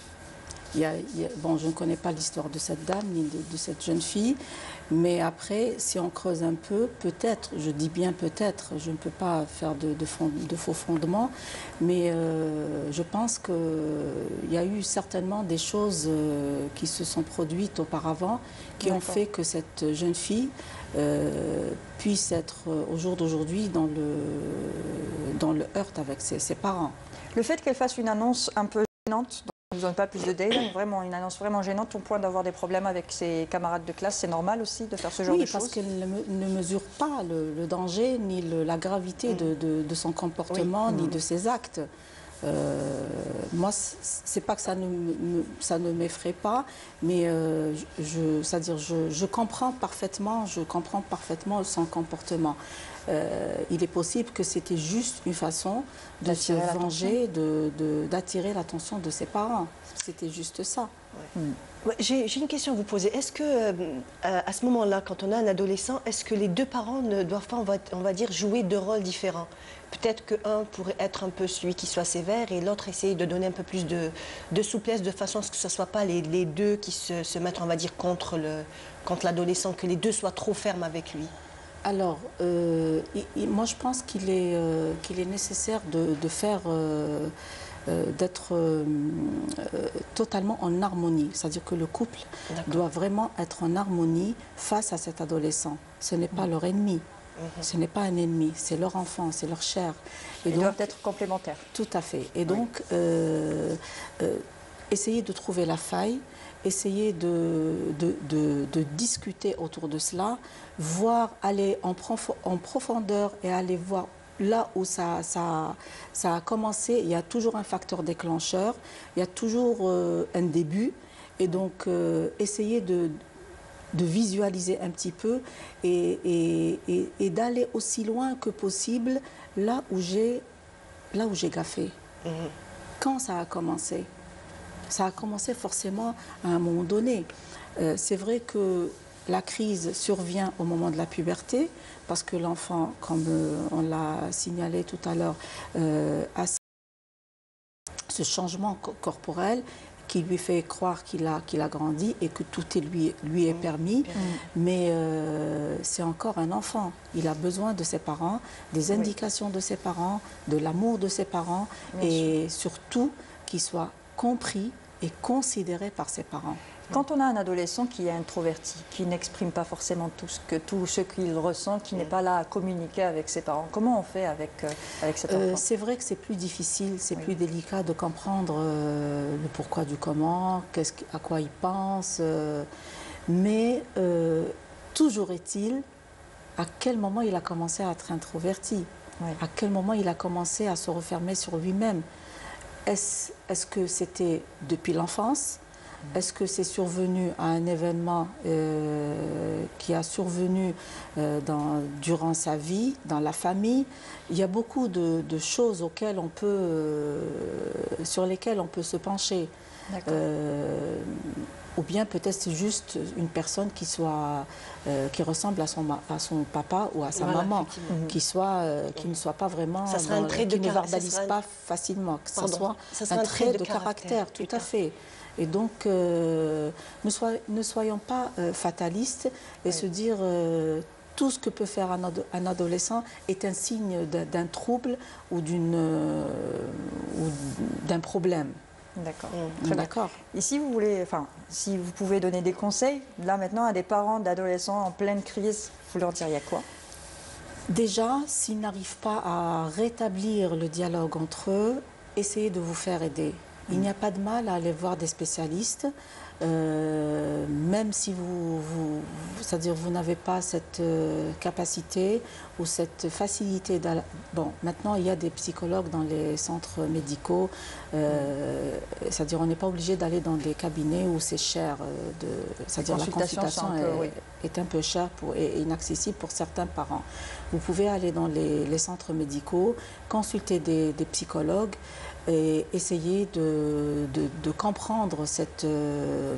Speaker 2: Bon, je ne connais pas l'histoire de cette dame ni de, de cette jeune fille, mais après, si on creuse un peu, peut-être, je dis bien peut-être, je ne peux pas faire de, de, fond, de faux fondements, mais euh, je pense qu'il y a eu certainement des choses euh, qui se sont produites auparavant qui ont fait que cette jeune fille euh, puisse être euh, au jour d'aujourd'hui dans le, dans le heurt avec ses, ses parents.
Speaker 1: Le fait qu'elle fasse une annonce un peu gênante, nous n'avons pas plus de détails, vraiment une annonce vraiment gênante au point d'avoir des problèmes avec ses camarades de classe, c'est normal aussi de faire ce genre
Speaker 2: oui,
Speaker 1: de choses?
Speaker 2: Oui, parce qu'elle ne, ne mesure pas le, le danger ni le, la gravité mmh. de, de, de son comportement, oui. ni mmh. de ses actes. Euh, moi, c'est pas que ça ne, ça ne m'effraie pas, mais euh, je, c'est-à-dire je, je comprends parfaitement, je comprends parfaitement son comportement. Euh, il est possible que c'était juste une façon de se venger, d'attirer l'attention de ses parents. C'était juste ça.
Speaker 3: Ouais. Mm. Ouais, j'ai une question à vous poser. Est-ce que, euh, à ce moment-là, quand on a un adolescent, est-ce que les deux parents ne doivent pas, on va, on va dire, jouer deux rôles différents? Peut-être qu'un pourrait être un peu celui qui soit sévère et l'autre essayer de donner un peu plus de, de souplesse, de façon à ce que ce ne soit pas les, les deux qui se, se mettent, on va dire, contre le, contre l'adolescent, que les deux soient trop fermes avec lui.
Speaker 2: Alors, euh, il, moi je pense qu'il est, euh, qu'il est nécessaire de, de faire, euh, euh, d'être euh, euh, totalement en harmonie. C'est-à-dire que le couple doit vraiment être en harmonie face à cet adolescent. Ce n'est pas mmh. leur ennemi. Mmh. Ce n'est pas un ennemi, c'est leur enfant, c'est leur chair.
Speaker 1: Et Ils donc, doivent être complémentaires.
Speaker 2: Tout à fait. Et donc, oui. euh, euh, essayer de trouver la faille, essayer de, de, de, de discuter autour de cela, voir aller en, prof, en profondeur et aller voir là où ça, ça, ça a commencé. Il y a toujours un facteur déclencheur, il y a toujours euh, un début. Et donc, euh, essayer de... de visualiser un petit peu et, et, et, et d'aller aussi loin que possible là où j'ai là où j'ai gaffé. Mmh. Quand ça a commencé? Ça a commencé forcément à un moment donné. Euh, c'est vrai que la crise survient au moment de la puberté parce que l'enfant, comme euh, on l'a signalé tout à l'heure, euh, a ce changement co corporel qui lui fait croire qu'il a, qu'il a grandi et que tout est lui, lui est permis. Mmh. Mais euh, c'est encore un enfant. Il a besoin de ses parents, des indications oui. de ses parents, de l'amour de ses parents Bien et sûr. surtout qu'il soit compris et considéré par ses parents.
Speaker 1: Quand on a un adolescent qui est introverti, qui n'exprime pas forcément tout ce que tout ce qu'il ressent, qui n'est pas là à communiquer avec ses parents, comment on fait avec, euh, avec cet enfant?
Speaker 2: euh, C'est vrai que c'est plus difficile, c'est oui. plus délicat de comprendre euh, le pourquoi du comment, qu'est-ce, à quoi il pense, euh, mais euh, toujours est-il, à quel moment il a commencé à être introverti, oui. à quel moment il a commencé à se refermer sur lui-même. Est-ce, est-ce que c'était depuis l'enfance? Est-ce que c'est survenu à un événement euh, qui a survenu euh, dans, durant sa vie, dans la famille? Il y a beaucoup de, de choses auxquelles on peut, euh, sur lesquelles on peut se pencher. Euh, ou bien peut-être c'est juste une personne qui, soit, euh, qui ressemble à son, à son papa ou à sa voilà, maman, qui, soit, euh, qui ne soit pas vraiment,
Speaker 3: ça
Speaker 2: dans,
Speaker 3: un trait
Speaker 2: qui
Speaker 3: de
Speaker 2: ne verbalise un... pas facilement, que ce soit ça un, un trait, trait de, de caractère, caractère tout à fait. Et donc, euh, ne, sois, ne soyons pas euh, fatalistes et oui. se dire euh, tout ce que peut faire un, ado un adolescent est un signe d'un trouble ou d'une euh, d'un problème.
Speaker 1: D'accord.
Speaker 2: Mmh. D'accord.
Speaker 1: Et si vous voulez, enfin, si vous pouvez donner des conseils, là maintenant, à des parents d'adolescents en pleine crise, vous leur diriez quoi?
Speaker 2: Déjà, s'ils n'arrivent pas à rétablir le dialogue entre eux, essayez de vous faire aider. Il n'y a pas de mal à aller voir des spécialistes. euh, même si vous, vous c'est-à-dire vous n'avez pas cette euh, capacité ou cette facilité. Bon, maintenant, il y a des psychologues dans les centres médicaux, euh, c'est-à-dire on n'est pas obligé d'aller dans des cabinets où c'est cher. De, c'est-à-dire la consultation
Speaker 1: un
Speaker 2: est,
Speaker 1: peu, oui.
Speaker 2: est un peu chère pour, et inaccessible pour certains parents. Vous pouvez aller dans les, les centres médicaux, consulter des, des psychologues et essayer de, de, de comprendre cette, euh,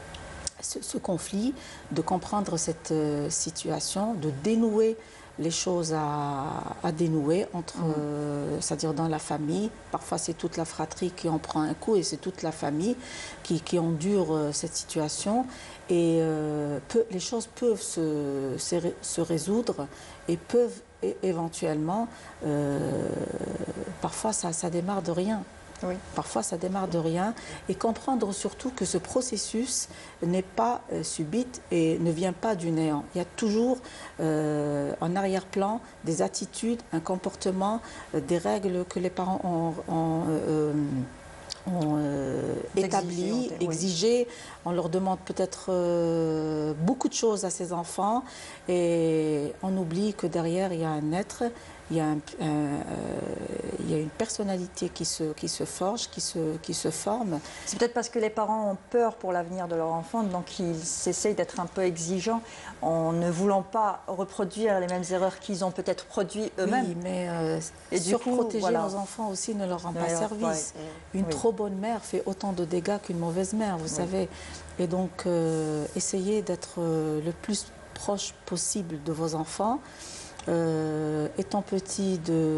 Speaker 2: ce, ce conflit, de comprendre cette euh, situation, de dénouer les choses à, à dénouer entre, mmh. euh, c'est-à-dire dans la famille. Parfois, c'est toute la fratrie qui en prend un coup et c'est toute la famille qui, qui endure euh, cette situation. Et euh, peu, les choses peuvent se, se, se résoudre et peuvent é éventuellement, euh, parfois ça, ça démarre de rien. Oui. Parfois, ça démarre de rien. Et comprendre surtout que ce processus n'est pas euh, subite et ne vient pas du néant. Il y a toujours euh, en arrière-plan des attitudes, un comportement, euh, des règles que les parents ont, ont euh, ont euh, établi, exigé. Oui. On leur demande peut-être euh, beaucoup de choses à ces enfants et on oublie que derrière, il y a un être, il y a, un, un, euh, il y a une personnalité qui se, qui se forge, qui se, qui se forme.
Speaker 1: C'est peut-être parce que les parents ont peur pour l'avenir de leur enfant, donc ils essayent d'être un peu exigeants en ne voulant pas reproduire les mêmes erreurs qu'ils ont peut-être produites eux-mêmes.
Speaker 2: Oui, mais euh, et surprotéger voilà. nos enfants aussi ne leur rend pas leur, service. Ouais, une oui. trop bonne mère fait autant de dégâts qu'une mauvaise mère, vous oui. savez. Et donc, euh, essayez d'être euh, le plus proche possible de vos enfants. Euh, étant petit,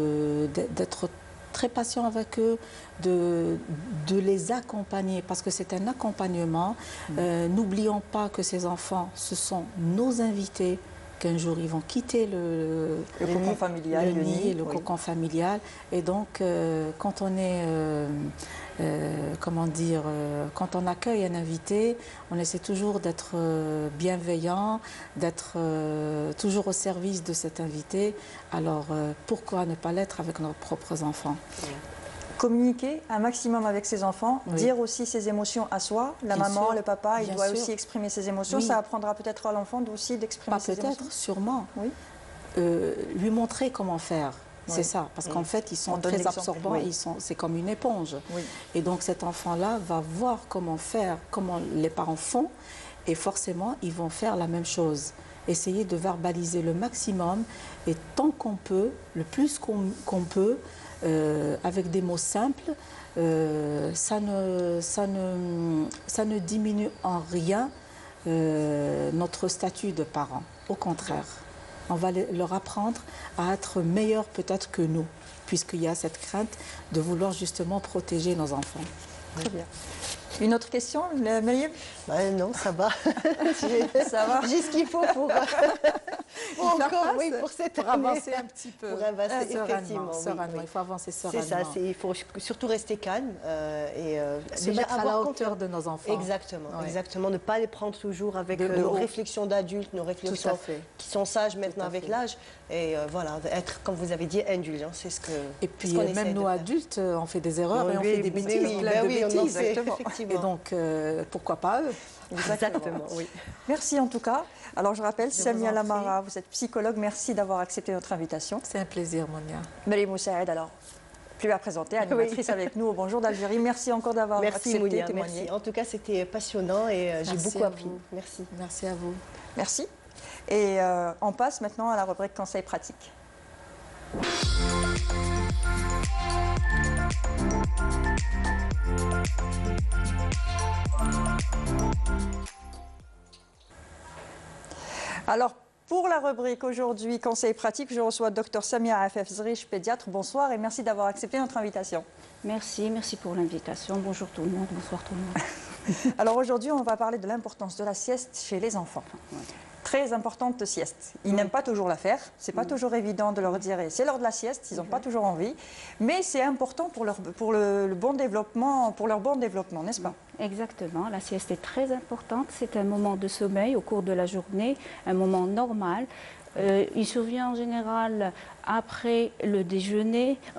Speaker 2: d'être très patient avec eux, de, de les accompagner, parce que c'est un accompagnement. Mmh. Euh, N'oublions pas que ces enfants, ce sont nos invités, qu'un jour ils vont quitter le,
Speaker 1: le cocon familial,
Speaker 2: le, le nid, le oui. cocon familial. Et donc, euh, quand on est... Euh, Euh, comment dire, euh, quand on accueille un invité, on essaie toujours d'être euh, bienveillant, d'être euh, toujours au service de cet invité. Alors, euh, pourquoi ne pas l'être avec nos propres enfants?
Speaker 1: Communiquer un maximum avec ses enfants, oui. dire aussi ses émotions à soi. La bien maman, sûr, le papa, il doit sûr. aussi exprimer ses émotions. Oui. Ça apprendra peut-être à l'enfant aussi d'exprimer ses émotions.
Speaker 2: Peut-être, sûrement. Oui. Euh, lui montrer comment faire. C'est oui. ça, parce qu'en fait, ils sont très absorbants, oui. c'est comme une éponge. Oui. Et donc, cet enfant-là va voir comment faire, comment les parents font, et forcément, ils vont faire la même chose. Essayer de verbaliser le maximum, et tant qu'on peut, le plus qu'on qu'on peut, euh, avec des mots simples, euh, ça, ne, ça, ne, ça ne diminue en rien euh, notre statut de parent. Au contraire. On va leur apprendre à être meilleurs peut-être que nous, puisqu'il y a cette crainte de vouloir justement protéger nos enfants.
Speaker 1: Très bien. Une autre question, Maryam?
Speaker 3: Ben non, ça va.
Speaker 1: Ça va.
Speaker 3: J'ai ce qu'il faut pour, pour encore, oui, pour cette
Speaker 2: pour
Speaker 3: année.
Speaker 2: avancer un petit peu.
Speaker 3: Pour avancer,
Speaker 2: euh, sereinement,
Speaker 3: effectivement.
Speaker 2: sereinement.
Speaker 3: Oui, oui.
Speaker 2: Il faut avancer sereinement.
Speaker 3: C'est ça, il faut surtout rester calme euh, et euh,
Speaker 2: se
Speaker 3: déjà
Speaker 2: mettre à
Speaker 3: avoir
Speaker 2: la hauteur de nos enfants.
Speaker 3: Exactement,
Speaker 2: ouais.
Speaker 3: exactement. Ne pas les prendre toujours avec
Speaker 2: de,
Speaker 3: euh,
Speaker 2: de
Speaker 3: nos
Speaker 2: haut.
Speaker 3: réflexions d'adultes, nos réflexions qui sont sages maintenant avec l'âge. Et euh, voilà, être, comme vous avez dit, indulgent, c'est ce que.
Speaker 2: Et puis
Speaker 3: qu
Speaker 2: même nous adultes, on fait des erreurs non, et on oui, fait des bêtises,
Speaker 3: oui,
Speaker 2: plein
Speaker 3: ben
Speaker 2: de
Speaker 3: oui,
Speaker 2: bêtises.
Speaker 3: Exactement.
Speaker 2: Et donc, euh, pourquoi pas eux?
Speaker 3: Exactement. Exactement, oui.
Speaker 1: Merci en tout cas. Alors je rappelle, je Samia Lamara, vous êtes psychologue. Merci d'avoir accepté notre invitation.
Speaker 2: C'est un plaisir, Monia.
Speaker 1: Maryam Moussaïed, alors plus à présenter, animatrice oui. avec nous au Bonjour d'Algérie. Merci encore d'avoir accepté de témoigner.
Speaker 3: Merci. En tout cas, c'était passionnant et euh, j'ai beaucoup appris. Merci.
Speaker 2: Merci à vous.
Speaker 1: Merci. Et euh, on passe maintenant à la rubrique conseils pratiques. Alors, pour la rubrique aujourd'hui, conseils pratiques, je reçois Dr Samia Afef Zrich, pédiatre. Bonsoir et merci d'avoir accepté notre invitation.
Speaker 8: Merci, merci pour l'invitation. Bonjour tout le monde, bonsoir tout le monde.
Speaker 1: Alors aujourd'hui, on va parler de l'importance de la sieste chez les enfants. Ouais. Très importante sieste. Ils oui. n'aiment pas toujours la faire, c'est pas oui. toujours évident de leur dire c'est l'heure de la sieste, ils n'ont oui. pas toujours envie, mais c'est important pour, leur, pour le, le bon développement, pour leur bon développement, n'est-ce pas?
Speaker 8: Exactement, la sieste est très importante, c'est un moment de sommeil au cours de la journée, un moment normal. Euh, il survient en général après le déjeuner.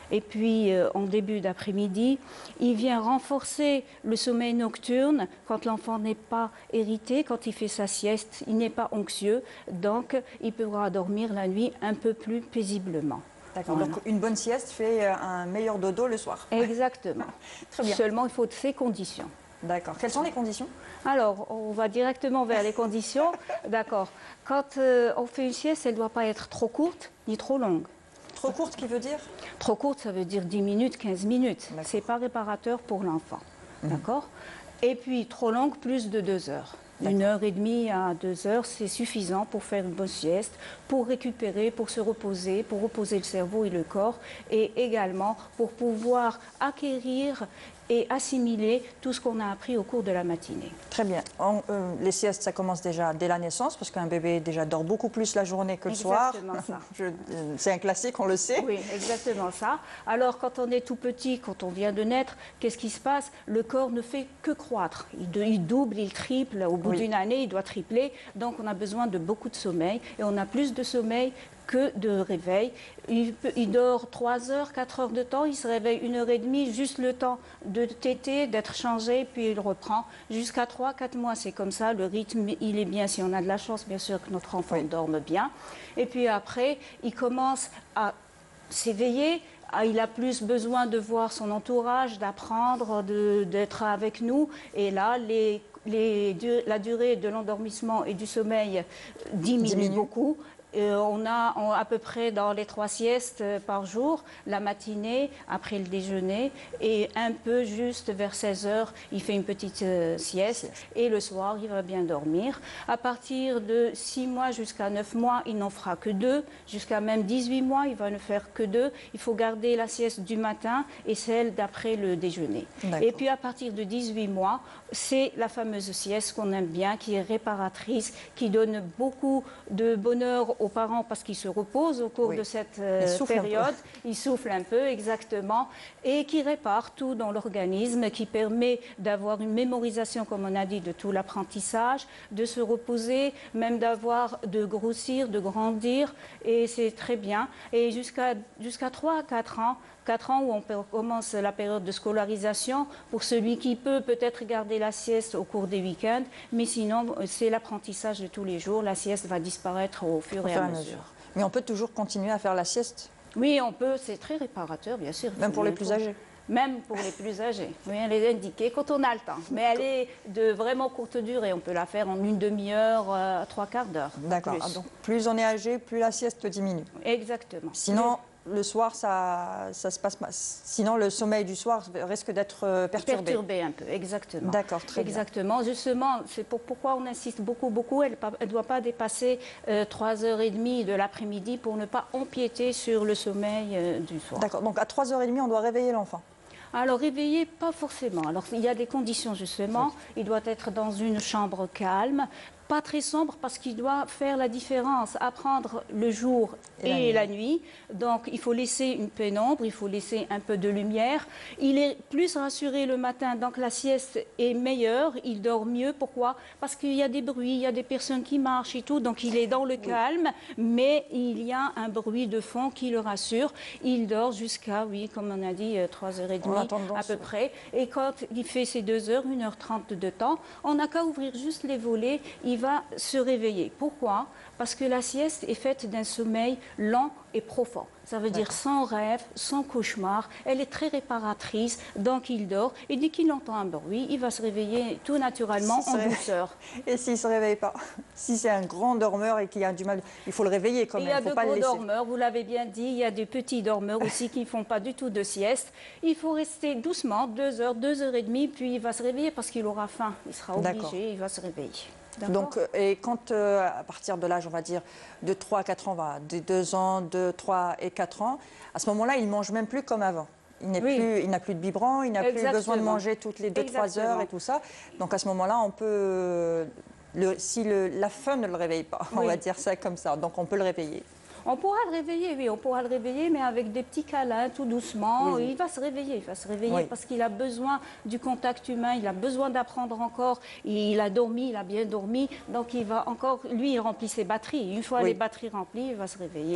Speaker 8: Et puis, euh, en début d'après-midi, il vient renforcer le sommeil nocturne quand l'enfant n'est pas irrité, quand il fait sa sieste, il n'est pas anxieux, donc il pourra dormir la nuit un peu plus paisiblement.
Speaker 1: D'accord,
Speaker 8: Voilà.
Speaker 1: donc une bonne sieste fait euh, un meilleur dodo le soir.
Speaker 8: Exactement.
Speaker 1: Très bien.
Speaker 8: Seulement, il faut ces conditions.
Speaker 1: D'accord. Quelles sont les conditions?
Speaker 8: Alors, on va directement vers les conditions. D'accord. Quand euh, on fait une sieste, elle ne doit pas être trop courte ni trop longue.
Speaker 1: Trop courte, qui veut dire?
Speaker 8: Trop courte, ça veut dire dix minutes, quinze minutes.
Speaker 1: D'accord.
Speaker 8: Ce n'est pas réparateur pour l'enfant.
Speaker 1: Mhm.
Speaker 8: D'accord. Et puis, trop longue, plus de deux heures. Une heure et demie à deux heures, c'est suffisant pour faire une bonne sieste, pour récupérer, pour se reposer, pour reposer le cerveau et le corps, et également pour pouvoir acquérir et assimiler tout ce qu'on a appris au cours de la matinée.
Speaker 1: Très bien. On, euh, les siestes, ça commence déjà dès la naissance, parce qu'un bébé déjà dort beaucoup plus la journée que le soir.
Speaker 8: Exactement ça.
Speaker 1: Je- euh, C'est un classique, on le sait.
Speaker 8: Oui, exactement ça. Alors, quand on est tout petit, quand on vient de naître, qu'est-ce qui se passe? Le corps ne fait que croître. Il, de- il double, il triple. Au bout
Speaker 1: Oui.
Speaker 8: d'une année, il doit tripler. Donc, on a besoin de beaucoup de sommeil. Et on a plus de sommeil que de réveil. Il, peut- il dort trois heures, quatre heures de temps. Il se réveille une heure et demie, juste le temps de téter, d'être changé, puis il reprend. Jusqu'à trois, quatre mois, c'est comme ça. Le rythme, il est bien. Si on a de la chance, bien sûr, que notre enfant
Speaker 1: Oui.
Speaker 8: dorme bien. Et puis après, il commence à s'éveiller. Ah, il a plus besoin de voir son entourage, d'apprendre, de- d'être avec nous. Et là, les, les du- la durée de l'endormissement et du sommeil diminue,
Speaker 1: Diminue.
Speaker 8: beaucoup. Euh, on a on- à peu près dans les trois siestes euh, par jour, la matinée, après le déjeuner, et un peu juste vers seize heures, il fait une petite euh, sieste, et le soir, il va bien dormir. À partir de six mois jusqu'à neuf mois, il n'en fera que deux. Jusqu'à même dix-huit mois, il va ne faire que deux. Il faut garder la sieste du matin et celle d'après le déjeuner.
Speaker 1: D'accord.
Speaker 8: Et puis à partir de dix-huit mois, c'est la fameuse sieste qu'on aime bien, qui est réparatrice, qui donne beaucoup de bonheur aux parents parce qu'ils se reposent au cours
Speaker 1: Oui.
Speaker 8: de cette euh,
Speaker 1: Ils soufflent un peu.
Speaker 8: période. Ils soufflent un peu, exactement, et qui répare tout dans l'organisme, qui permet d'avoir une mémorisation, comme on a dit, de tout l'apprentissage, de se reposer, même d'avoir, de grossir, de grandir, et c'est très bien. Et jusqu'à jusqu'à trois à quatre ans, quatre ans où on peut- commence la période de scolarisation, pour celui qui peut peut-être garder la sieste au cours des week-ends, mais sinon c'est l'apprentissage de tous les jours. La sieste va disparaître au fur
Speaker 1: Au
Speaker 8: et
Speaker 1: fur
Speaker 8: à mesure.
Speaker 1: Mais on peut toujours continuer à faire la sieste,
Speaker 8: Oui, on peut, c'est très réparateur, bien sûr.
Speaker 1: même pour les plus âgés.
Speaker 8: Même pour les plus âgés. Oui, elle est indiquée quand on a le temps. Mais elle est de vraiment courte durée. On peut la faire en une demi-heure, euh, trois quarts d'heure. pas
Speaker 1: D'accord.
Speaker 8: plus.
Speaker 1: Ah, donc plus on est âgé, plus la sieste diminue.
Speaker 8: Exactement.
Speaker 1: Sinon, le soir, ça, ça se passe mal. Sinon, le sommeil du soir risque d'être euh, perturbé.
Speaker 8: Perturber un peu, exactement.
Speaker 1: D'accord, très bien.
Speaker 8: Exactement. Justement, c'est pour, pourquoi on insiste beaucoup, beaucoup. Elle ne doit pas dépasser euh, trois heures trente de l'après-midi pour ne pas empiéter sur le sommeil euh, du soir.
Speaker 1: D'accord. Donc à trois heures trente, on doit réveiller l'enfant.
Speaker 8: Alors, réveiller, pas forcément. Alors, il y a des conditions, justement. Il doit être dans une chambre calme, pas très sombre, parce qu'il doit faire la différence, apprendre le jour
Speaker 1: Et
Speaker 8: et,
Speaker 1: la
Speaker 8: la nuit. Donc, il faut laisser une pénombre, il faut laisser un peu de lumière. Il est plus rassuré le matin, donc la sieste est meilleure, il dort mieux. Pourquoi? Parce qu'il y a des bruits, il y a des personnes qui marchent et tout, donc il est dans le calme, mais il y a un bruit de fond qui le rassure. Il dort jusqu'à, oui, comme on a dit, trois heures
Speaker 1: On a
Speaker 8: trente
Speaker 1: tendance,
Speaker 8: à peu
Speaker 1: oui.
Speaker 8: près. Et quand il fait ses deux heures, une heure trente de temps, on n'a qu'à ouvrir juste les volets, il va se réveiller. Pourquoi? Parce que la sieste est faite d'un sommeil lent et profond. Ça veut dire sans rêve, sans cauchemar. Elle est très réparatrice, donc il dort. Et dès qu'il entend un bruit, il va se réveiller tout naturellement
Speaker 1: Si
Speaker 8: en
Speaker 1: ça réveille-
Speaker 8: douceur.
Speaker 1: Et s'il ne se réveille pas? Si c'est un grand dormeur et qu'il a du mal, il faut le réveiller quand
Speaker 8: Il
Speaker 1: même.
Speaker 8: y a
Speaker 1: Il ne
Speaker 8: de
Speaker 1: faut pas le
Speaker 8: gros
Speaker 1: laisser.
Speaker 8: dormeurs, vous l'avez bien dit, il y a des petits dormeurs aussi qui ne font pas du tout de sieste. Il faut rester doucement, deux heures, deux heures et demie, puis il va se réveiller parce qu'il aura faim. Il sera
Speaker 1: D'accord.
Speaker 8: obligé, il va se réveiller. D'accord.
Speaker 1: Donc, euh, et quand, euh, à partir de l'âge, on va dire, de trois à quatre ans, voilà, de deux ans, de trois et quatre ans, à ce moment-là, il ne mange même plus comme avant. Il n'est
Speaker 8: Oui.
Speaker 1: plus, il n'a plus de biberon, il n'a plus besoin de
Speaker 8: Exactement.
Speaker 1: manger toutes les deux trois
Speaker 8: Exactement.
Speaker 1: heures et tout ça. Donc, à ce moment-là, on peut, le, si le- la faim ne le réveille pas, on
Speaker 8: Oui.
Speaker 1: va dire ça comme ça, donc on peut le réveiller.
Speaker 8: On pourra le réveiller, oui, on pourra le réveiller, mais avec des petits câlins, tout doucement.
Speaker 1: Oui.
Speaker 8: Il va se réveiller, il va se réveiller
Speaker 1: Oui.
Speaker 8: parce qu'il a besoin du contact humain, il a besoin d'apprendre encore. Il a dormi, il a bien dormi, donc il va encore, lui, il remplit ses batteries. Une fois
Speaker 1: Oui.
Speaker 8: les batteries remplies, il va se réveiller.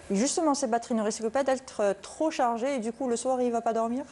Speaker 1: Et justement, ces batteries ne risquent pas d'être trop chargées et du coup, le soir, il ne va pas dormir?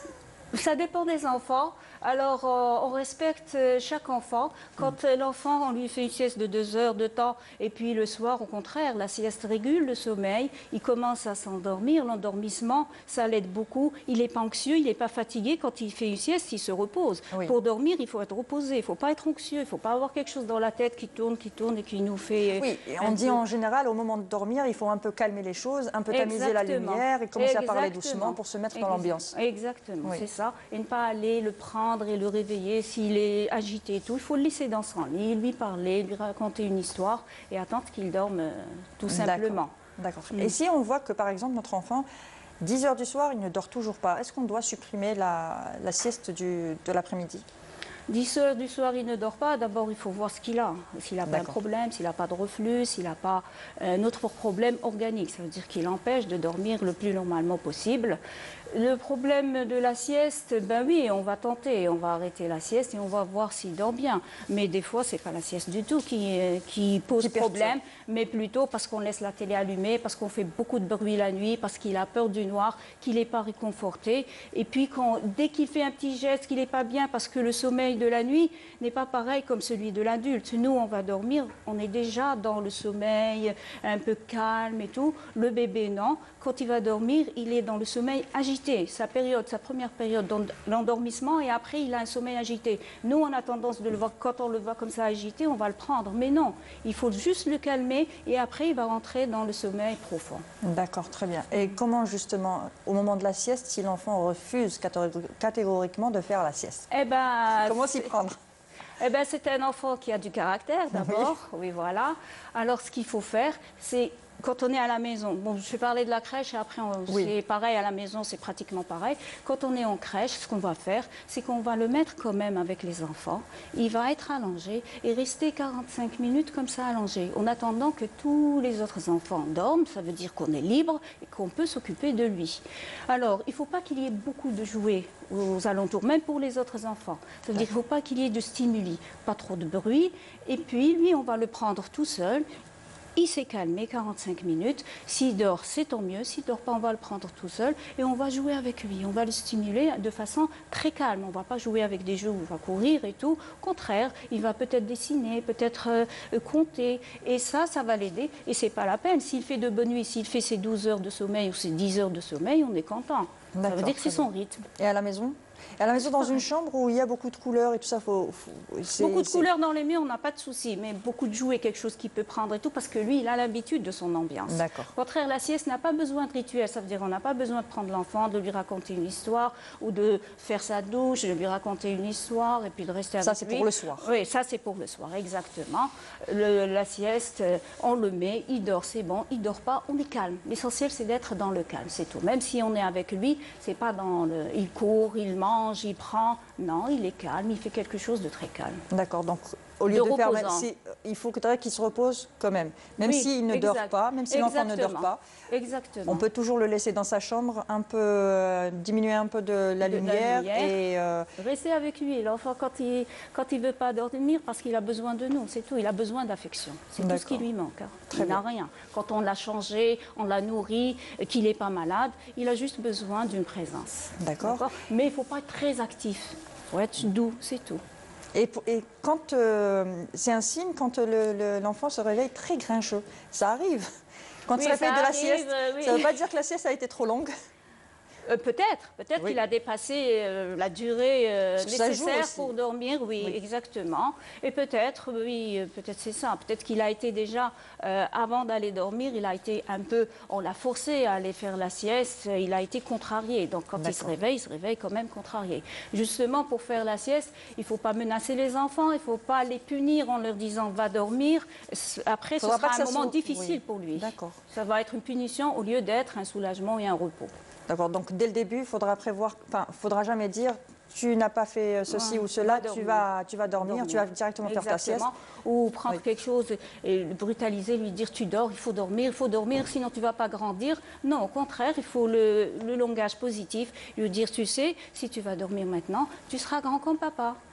Speaker 8: Ça dépend des enfants. Alors, euh, on respecte chaque enfant. Quand mmh. l'enfant, on lui fait une sieste de deux heures de temps, et puis le soir, au contraire, la sieste régule le sommeil. Il commence à s'endormir. L'endormissement, ça l'aide beaucoup. Il n'est pas anxieux, il n'est pas fatigué. Quand il fait une sieste, il se repose. Oui. Pour dormir, il faut être reposé. Il ne faut pas être anxieux. Il ne faut pas avoir quelque chose dans la tête qui tourne, qui tourne et qui nous fait...
Speaker 1: Oui, et on dit peu... en général, au moment de dormir, il faut un peu calmer les choses, un peu tamiser Exactement. la lumière et commencer Exactement. à parler doucement pour se mettre Ex dans l'ambiance.
Speaker 8: Exactement, oui. c'est ça. Et ne pas aller le prendre et le réveiller s'il est agité et tout. Il faut le laisser dans son lit, lui parler, lui raconter une histoire et attendre qu'il dorme euh, tout simplement.
Speaker 1: D'accord. Mmh. Et si on voit que, par exemple, notre enfant, dix heures du soir, il ne dort toujours pas, est-ce qu'on doit supprimer la, la sieste du, de l'après-midi?
Speaker 8: dix heures du soir, il ne dort pas. D'abord, il faut voir ce qu'il a. S'il n'a pas un problème, s'il n'a pas de reflux, s'il n'a pas un autre problème organique. Ça veut dire qu'il empêche de dormir le plus normalement possible. Le problème de la sieste, ben oui, on va tenter, on va arrêter la sieste et on va voir s'il dort bien. Mais des fois, ce n'est pas la sieste du tout qui, qui pose qui problème, mais plutôt parce qu'on laisse la télé allumée, parce qu'on fait beaucoup de bruit la nuit, parce qu'il a peur du noir, qu'il n'est pas réconforté. Et puis, quand, dès qu'il fait un petit geste, qu'il n'est pas bien, parce que le sommeil de la nuit n'est pas pareil comme celui de l'adulte. Nous, on va dormir, on est déjà dans le sommeil un peu calme et tout. Le bébé, non. Quand il va dormir, il est dans le sommeil agité. Sa période, sa première période d'endormissement et après, il a un sommeil agité. Nous, on a tendance de le voir, quand on le voit comme ça agité, on va le prendre. Mais non, il faut juste le calmer et après, il va rentrer dans le sommeil profond.
Speaker 1: D'accord, très bien. Et comment, justement, au moment de la sieste, si l'enfant refuse catégoriquement de faire la sieste?
Speaker 8: Eh ben,
Speaker 1: comment s'y prendre?
Speaker 8: Eh ben, c'est un enfant qui a du caractère, d'abord. Oui. oui, voilà. Alors, ce qu'il faut faire, c'est... Quand on est à la maison, bon, je vais parler de la crèche et après, oui. c'est pareil, à la maison, c'est pratiquement pareil. Quand on est en crèche, ce qu'on va faire, c'est qu'on va le mettre quand même avec les enfants. Il va être allongé et rester quarante-cinq minutes comme ça allongé, en attendant que tous les autres enfants dorment. Ça veut dire qu'on est libre et qu'on peut s'occuper de lui. Alors, il ne faut pas qu'il y ait beaucoup de jouets aux alentours, même pour les autres enfants. Ça veut dire qu'il ne faut pas qu'il y ait de stimuli, pas trop de bruit. Et puis, lui, on va le prendre tout seul. Il s'est calmé quarante-cinq minutes. S'il dort, c'est tant mieux. S'il ne dort pas, on va le prendre tout seul et on va jouer avec lui. On va le stimuler de façon très calme. On ne va pas jouer avec des jeux où il va courir et tout. Au contraire, il va peut-être dessiner, peut-être euh, compter. Et ça, ça va l'aider. Et ce n'est pas la peine. S'il fait de bonnes nuits, s'il fait ses douze heures de sommeil ou ses dix heures de sommeil, on est content. Ça veut dire que c'est son rythme.
Speaker 1: Et à la maison ? À la maison, dans une chambre où il y a beaucoup de couleurs et tout ça, faut, faut,
Speaker 8: beaucoup de couleurs dans les murs, on n'a pas de souci, mais beaucoup de jouets, quelque chose qu'il peut prendre et tout, parce que lui, il a l'habitude de son ambiance.
Speaker 1: D'accord.
Speaker 8: Au contraire, la sieste n'a pas besoin de rituel, ça veut dire qu'on n'a pas besoin de prendre l'enfant, de lui raconter une histoire ou de faire sa douche, de lui raconter une histoire et puis de rester avec lui.
Speaker 1: Ça, c'est pour le soir.
Speaker 8: Oui, ça, c'est pour le soir, exactement. Le, la sieste, on le met, il dort, c'est bon, il ne dort pas, on est calme. L'essentiel, c'est d'être dans le calme, c'est tout. Même si on est avec lui, c'est pas dans le... Il court, il mange, il prend. Non, il est calme, il fait quelque chose de très calme.
Speaker 1: D'accord, donc au lieu de, de faire... Si, il faut qu'il se repose quand même. Même oui, s'il ne exact. dort pas, même si l'enfant ne dort pas.
Speaker 8: Exactement.
Speaker 1: On peut toujours le laisser dans sa chambre, un peu, euh, diminuer un peu de la, de lumière, la lumière. Et... Euh...
Speaker 8: Rester avec lui. L'enfant, quand il quand il veut pas dormir, parce qu'il a besoin de nous, c'est tout. Il a besoin d'affection. C'est tout ce qui lui manque. Hein. Il n'a rien. Quand on l'a changé, on l'a nourri, qu'il n'est pas malade, il a juste besoin d'une présence.
Speaker 1: D'accord.
Speaker 8: Mais il ne faut pas être très actif. Il faut être doux, c'est tout.
Speaker 1: Et, et quand euh, c'est un signe quand l'enfant le, le, se réveille très grincheux, ça arrive. Quand oui, il se réveille de la arrive, sieste, euh, oui. ça ne veut pas dire que la sieste a été trop longue.
Speaker 8: Euh, peut-être, peut-être oui. qu'il a dépassé euh, la durée euh, nécessaire pour dormir, oui, oui. exactement. Et peut-être, oui, peut-être c'est ça. Peut-être qu'il a été déjà, euh, avant d'aller dormir, il a été un peu, on l'a forcé à aller faire la sieste, il a été contrarié. Donc quand il se réveille, il se réveille quand même contrarié. Justement, pour faire la sieste, il ne faut pas menacer les enfants, il ne faut pas les punir en leur disant va dormir. Après, ce sera un moment difficile oui. pour lui. Ça va être une punition au lieu d'être un soulagement et un repos.
Speaker 1: D'accord, donc dès le début, il faudra prévoir, enfin, il ne faudra jamais dire tu n'as pas fait ceci ouais, ou cela, tu vas, tu vas dormir, dormir, tu vas directement Exactement. faire ta sieste.
Speaker 8: Ou prendre oui. quelque chose et le brutaliser, lui dire tu dors, il faut dormir, il faut dormir, sinon tu ne vas pas grandir. Non, au contraire, il faut le, le langage positif, lui dire tu sais, si tu vas dormir maintenant, tu seras grand comme papa.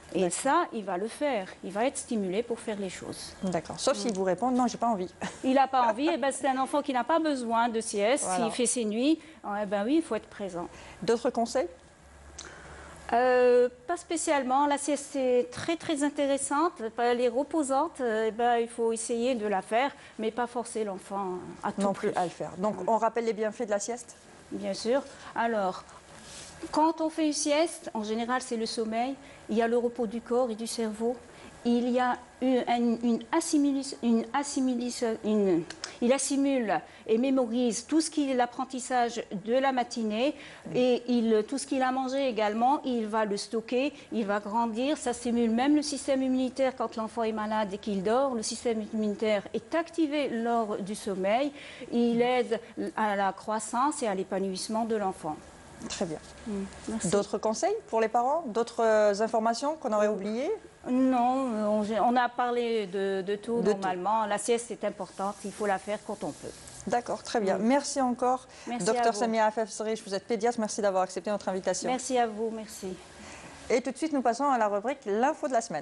Speaker 8: Et ça, il va le faire. Il va être stimulé pour faire les choses.
Speaker 1: D'accord. Sauf s'il vous répond, non, j'ai pas envie.
Speaker 8: Il n'a pas envie, et ben c'est un enfant qui n'a pas besoin de sieste.
Speaker 1: Voilà.
Speaker 8: S'il fait ses nuits, eh ben oui, il faut être présent.
Speaker 1: D'autres conseils?
Speaker 8: Euh, pas spécialement. La sieste est très très intéressante. Elle est reposante. Eh ben, il faut essayer de la faire, mais pas forcer l'enfant à tout
Speaker 1: Non
Speaker 8: prix.
Speaker 1: plus à le faire. Donc, on rappelle les bienfaits de la sieste?
Speaker 8: Bien sûr. Alors, quand on fait une sieste, en général, c'est le sommeil. Il y a le repos du corps et du cerveau. Il y a une, une, une assimilation, une assimilation, une, il assimile et mémorise tout ce qui est l'apprentissage de la matinée et il, tout ce qu'il a mangé également, il va le stocker, il va grandir. Ça stimule même le système immunitaire quand l'enfant est malade et qu'il dort. Le système immunitaire est activé lors du sommeil. Il aide à la croissance et à l'épanouissement de l'enfant.
Speaker 1: Très bien.
Speaker 8: Mmh,
Speaker 1: d'autres conseils pour les parents? D'autres euh, informations qu'on aurait oubliées?
Speaker 8: Non, on, on a parlé de, de tout
Speaker 1: de
Speaker 8: normalement. Tout. La sieste est importante, il faut la faire quand on peut.
Speaker 1: D'accord, très bien. Mmh. Merci encore,
Speaker 8: merci
Speaker 1: docteur Samia Afef Srich. Vous êtes pédiatre, merci d'avoir accepté notre invitation.
Speaker 8: Merci à vous, merci.
Speaker 1: Et tout de suite, nous passons à la rubrique L'info de la semaine.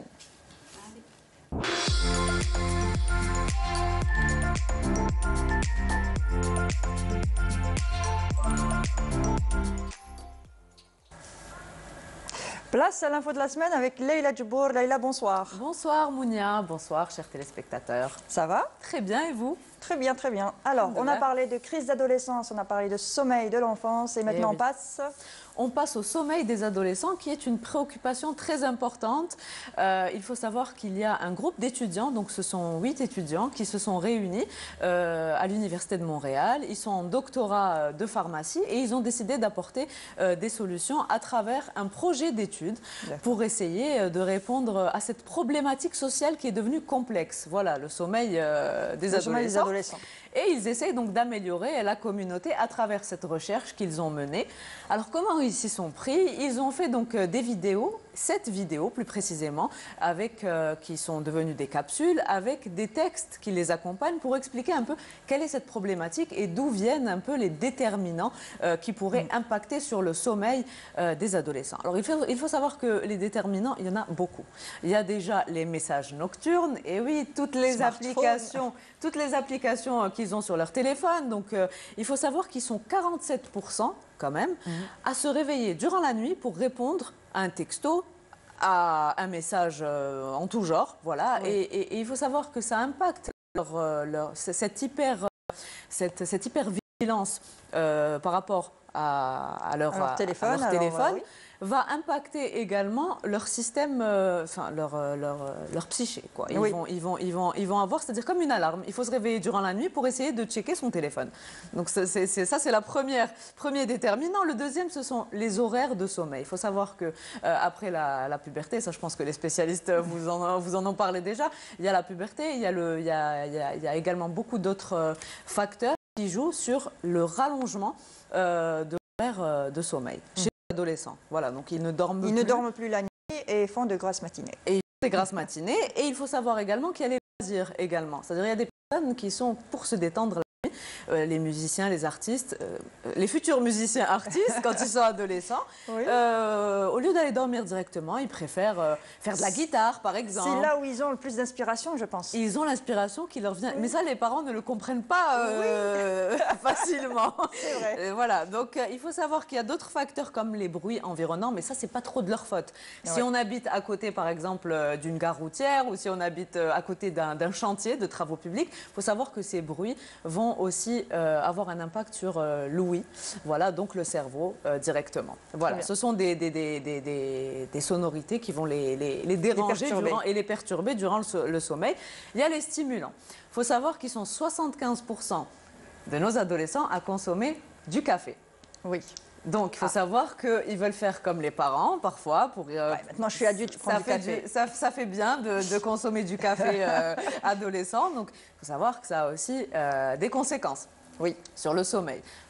Speaker 1: Place à l'info de la semaine avec Leïla Djibour. Leïla, bonsoir.
Speaker 9: Bonsoir Mounia, bonsoir chers téléspectateurs.
Speaker 1: Ça va?
Speaker 9: Très bien et vous?
Speaker 1: Très bien, très bien. Alors, on a parlé de crise d'adolescence, on a parlé de sommeil de l'enfance et maintenant
Speaker 9: oui.
Speaker 1: on passe...
Speaker 9: On passe au sommeil des adolescents qui est une préoccupation très importante. Euh, il faut savoir qu'il y a un groupe d'étudiants, donc ce sont huit étudiants qui se sont réunis euh, à l'Université de Montréal. Ils sont en doctorat de pharmacie et ils ont décidé d'apporter euh, des solutions à travers un projet d'études pour essayer de répondre à cette problématique sociale qui est devenue complexe. Voilà, le sommeil euh, des,
Speaker 1: le
Speaker 9: adolescents.
Speaker 1: sommeil des adolescents.
Speaker 9: Et ils essayent donc d'améliorer la communauté à travers cette recherche qu'ils ont menée. Alors comment ils s'y sont pris? Ils ont fait donc des vidéos, sept vidéos plus précisément, avec, euh, qui sont devenues des capsules, avec des textes qui les accompagnent pour expliquer un peu quelle est cette problématique et d'où viennent un peu les déterminants euh, qui pourraient impacter sur le sommeil euh, des adolescents. Alors il faut, il faut savoir que les déterminants, il y en a beaucoup. Il y a déjà les messages nocturnes, et oui, toutes les
Speaker 1: Smartphone.
Speaker 9: applications, toutes les applications euh, qu'ils ont sur leur téléphone. Donc euh, il faut savoir qu'ils sont quarante-sept pour cent quand même mmh. à se réveiller durant la nuit pour répondre à un texto, à un message euh, en tout genre, voilà. Oui. Et, et, et il faut savoir que ça impacte leur, leur, cette hyper, cette, cette hyper vigilance euh, par rapport à, à leur, à leur téléphone, à leur téléphone alors, oui. va impacter également leur système, euh, enfin leur, leur, leur psyché, quoi. Ils, oui. vont, ils, vont, ils, vont, ils vont avoir, c'est-à-dire comme une alarme. Il faut se réveiller durant la nuit pour essayer de checker son téléphone. Donc c'est, c'est, c'est, ça, c'est la première, premier déterminant. Le deuxième, ce sont les horaires de sommeil. Il faut savoir que euh, après la, la puberté, ça, je pense que les spécialistes vous en, vous en ont parlé déjà. Il y a la puberté, il y a, le, il y a, il y a, il y a également beaucoup d'autres euh, facteurs qui jouent sur le rallongement euh, de l'horaire euh, de sommeil. Mmh. Chez adolescents. Voilà, donc ils ne dorment
Speaker 1: ils
Speaker 9: plus.
Speaker 1: ne dorment plus la nuit et font de grasses matinées.
Speaker 9: Et ils font des grasses matinées. Et il faut savoir également qu'il y a les loisirs également. C'est-à-dire qu'il y a des personnes qui sont pour se détendre la nuit, euh, les musiciens, les artistes, euh, les futurs musiciens artistes quand ils sont adolescents, oui. euh, au lieu d'aller dormir directement, ils préfèrent euh, faire de la guitare par exemple.
Speaker 1: C'est là où ils ont le plus d'inspiration, je pense.
Speaker 9: Ils ont l'inspiration qui leur vient. Oui. Mais ça, les parents ne le comprennent pas euh, oui. facilement.
Speaker 1: C'est vrai.
Speaker 9: Et voilà. Donc, euh, il faut savoir qu'il y a d'autres facteurs comme les bruits environnants, mais ça, c'est pas trop de leur faute. Oui. Si on habite à côté, par exemple, euh, d'une gare routière ou si on habite euh, à côté d'un, d'un chantier de travaux publics, il faut savoir que ces bruits vont aussi euh, avoir un impact sur euh, l'ouïe. Voilà, donc le cerveau euh, directement. Voilà. Ce sont des, des, des, des, des, des sonorités qui vont les, les, les déranger les durant, et les perturber durant le, le sommeil. Il y a les stimulants. Il faut savoir qu'ils sont soixante-quinze pour cent de nos adolescents à consommer du café.
Speaker 1: Oui.
Speaker 9: Donc, il faut ah. savoir qu'ils veulent faire comme les parents, parfois. Pour, euh,
Speaker 1: ouais, maintenant, je suis adulte, je prends du café.
Speaker 9: Du, ça, ça fait bien de, de consommer du café euh, adolescent. Donc, il faut savoir que ça a aussi euh, des conséquences. Oui, sur le sommeil.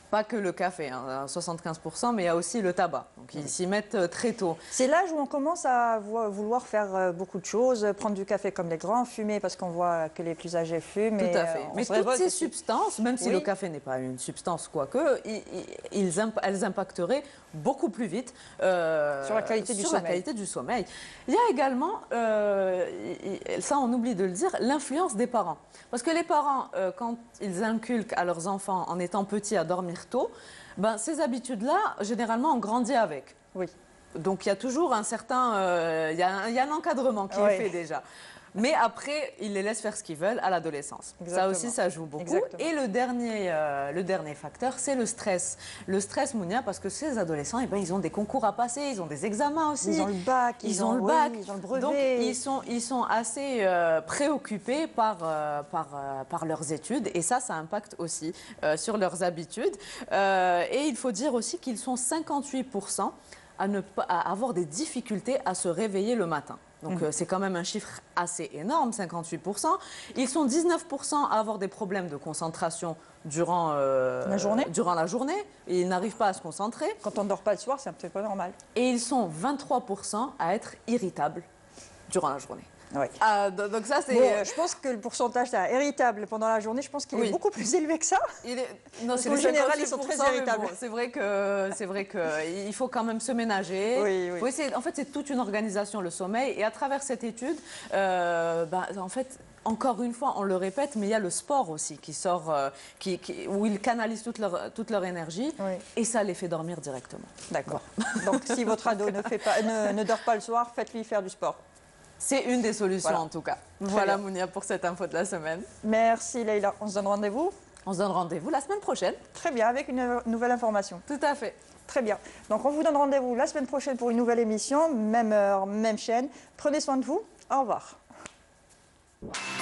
Speaker 9: Pas que le café, hein, soixante-quinze pour cent, mais il y a aussi le tabac. Donc ils s'y mettent très tôt.
Speaker 1: C'est l'âge où on commence à vouloir faire beaucoup de choses, prendre du café comme les grands, fumer parce qu'on voit que les plus âgés fument.
Speaker 9: Tout à fait. Mais toutes ces substances, même si
Speaker 1: oui.
Speaker 9: le café n'est pas une substance, quoique, ils, imp elles impacteraient beaucoup plus vite euh,
Speaker 1: sur la qualité
Speaker 9: sur
Speaker 1: du
Speaker 9: la
Speaker 1: sommeil.
Speaker 9: qualité du sommeil. Il y a également, euh, ça on oublie de le dire, l'influence des parents. Parce que les parents, euh, quand ils inculquent à leurs enfants en étant petits à dormir tôt, ben, ces habitudes-là, généralement, on grandit avec.
Speaker 1: Oui.
Speaker 9: Donc il y a toujours un certain, euh, il y a un, il y a un encadrement qui oui. est fait déjà. Mais après, ils les laissent faire ce qu'ils veulent à l'adolescence. Ça aussi, ça joue beaucoup. Exactement. Et le dernier, euh, le dernier facteur, c'est le stress. Le stress, Mounia, parce que ces adolescents, eh ben, ils ont des concours à passer, ils ont des examens aussi.
Speaker 1: Ils ont le bac.
Speaker 9: Ils, ils ont, ont le bac.
Speaker 1: Oui, ils ont le brevet.
Speaker 9: Donc, ils sont, ils sont assez euh, préoccupés par, euh, par, euh, par leurs études. Et ça, ça impacte aussi euh, sur leurs habitudes. Euh, et il faut dire aussi qu'ils sont cinquante-huit pour cent à, ne pas, à avoir des difficultés à se réveiller le matin. Donc, mmh. euh, c'est quand même un chiffre assez énorme, cinquante-huit pour cent. Ils sont dix-neuf pour cent à avoir des problèmes de concentration durant, euh,
Speaker 1: la, journée.
Speaker 9: durant la journée. Et ils n'arrivent pas à se concentrer.
Speaker 1: Quand on ne dort pas le soir, c'est un petit peu normal.
Speaker 9: Et ils sont vingt-trois pour cent à être irritables durant la journée.
Speaker 1: Oui.
Speaker 9: Ah, donc ça, c'est...
Speaker 1: Bon, je pense que le pourcentage irritable pendant la journée, je pense qu'il oui. est beaucoup plus élevé que ça.
Speaker 9: Il est... Non, c'est
Speaker 1: en général, ils sont très irritables.
Speaker 9: Bon, c'est vrai que c'est vrai que il faut quand même se ménager.
Speaker 1: Oui, oui.
Speaker 9: Faut essayer... En fait, c'est toute une organisation, le sommeil. Et à travers cette étude, euh, bah, en fait... Encore une fois, on le répète, mais il y a le sport aussi qui sort, euh, qui, qui, où ils canalisent toute leur, toute leur énergie oui. et ça les fait dormir directement.
Speaker 1: D'accord. Bon. Donc, si votre ado ne, fait pas, ne, ne dort pas le soir, faites-lui faire du sport.
Speaker 9: C'est une des solutions
Speaker 1: voilà.
Speaker 9: en tout cas. Très voilà Mounia pour cette info de la semaine.
Speaker 1: Merci Leïla. On se donne rendez-vous
Speaker 9: On se donne rendez-vous la semaine prochaine.
Speaker 1: Très bien, avec une nouvelle information.
Speaker 9: Tout à fait.
Speaker 1: Très bien. Donc on vous donne rendez-vous la semaine prochaine pour une nouvelle émission, même heure, même chaîne. Prenez soin de vous. Au revoir.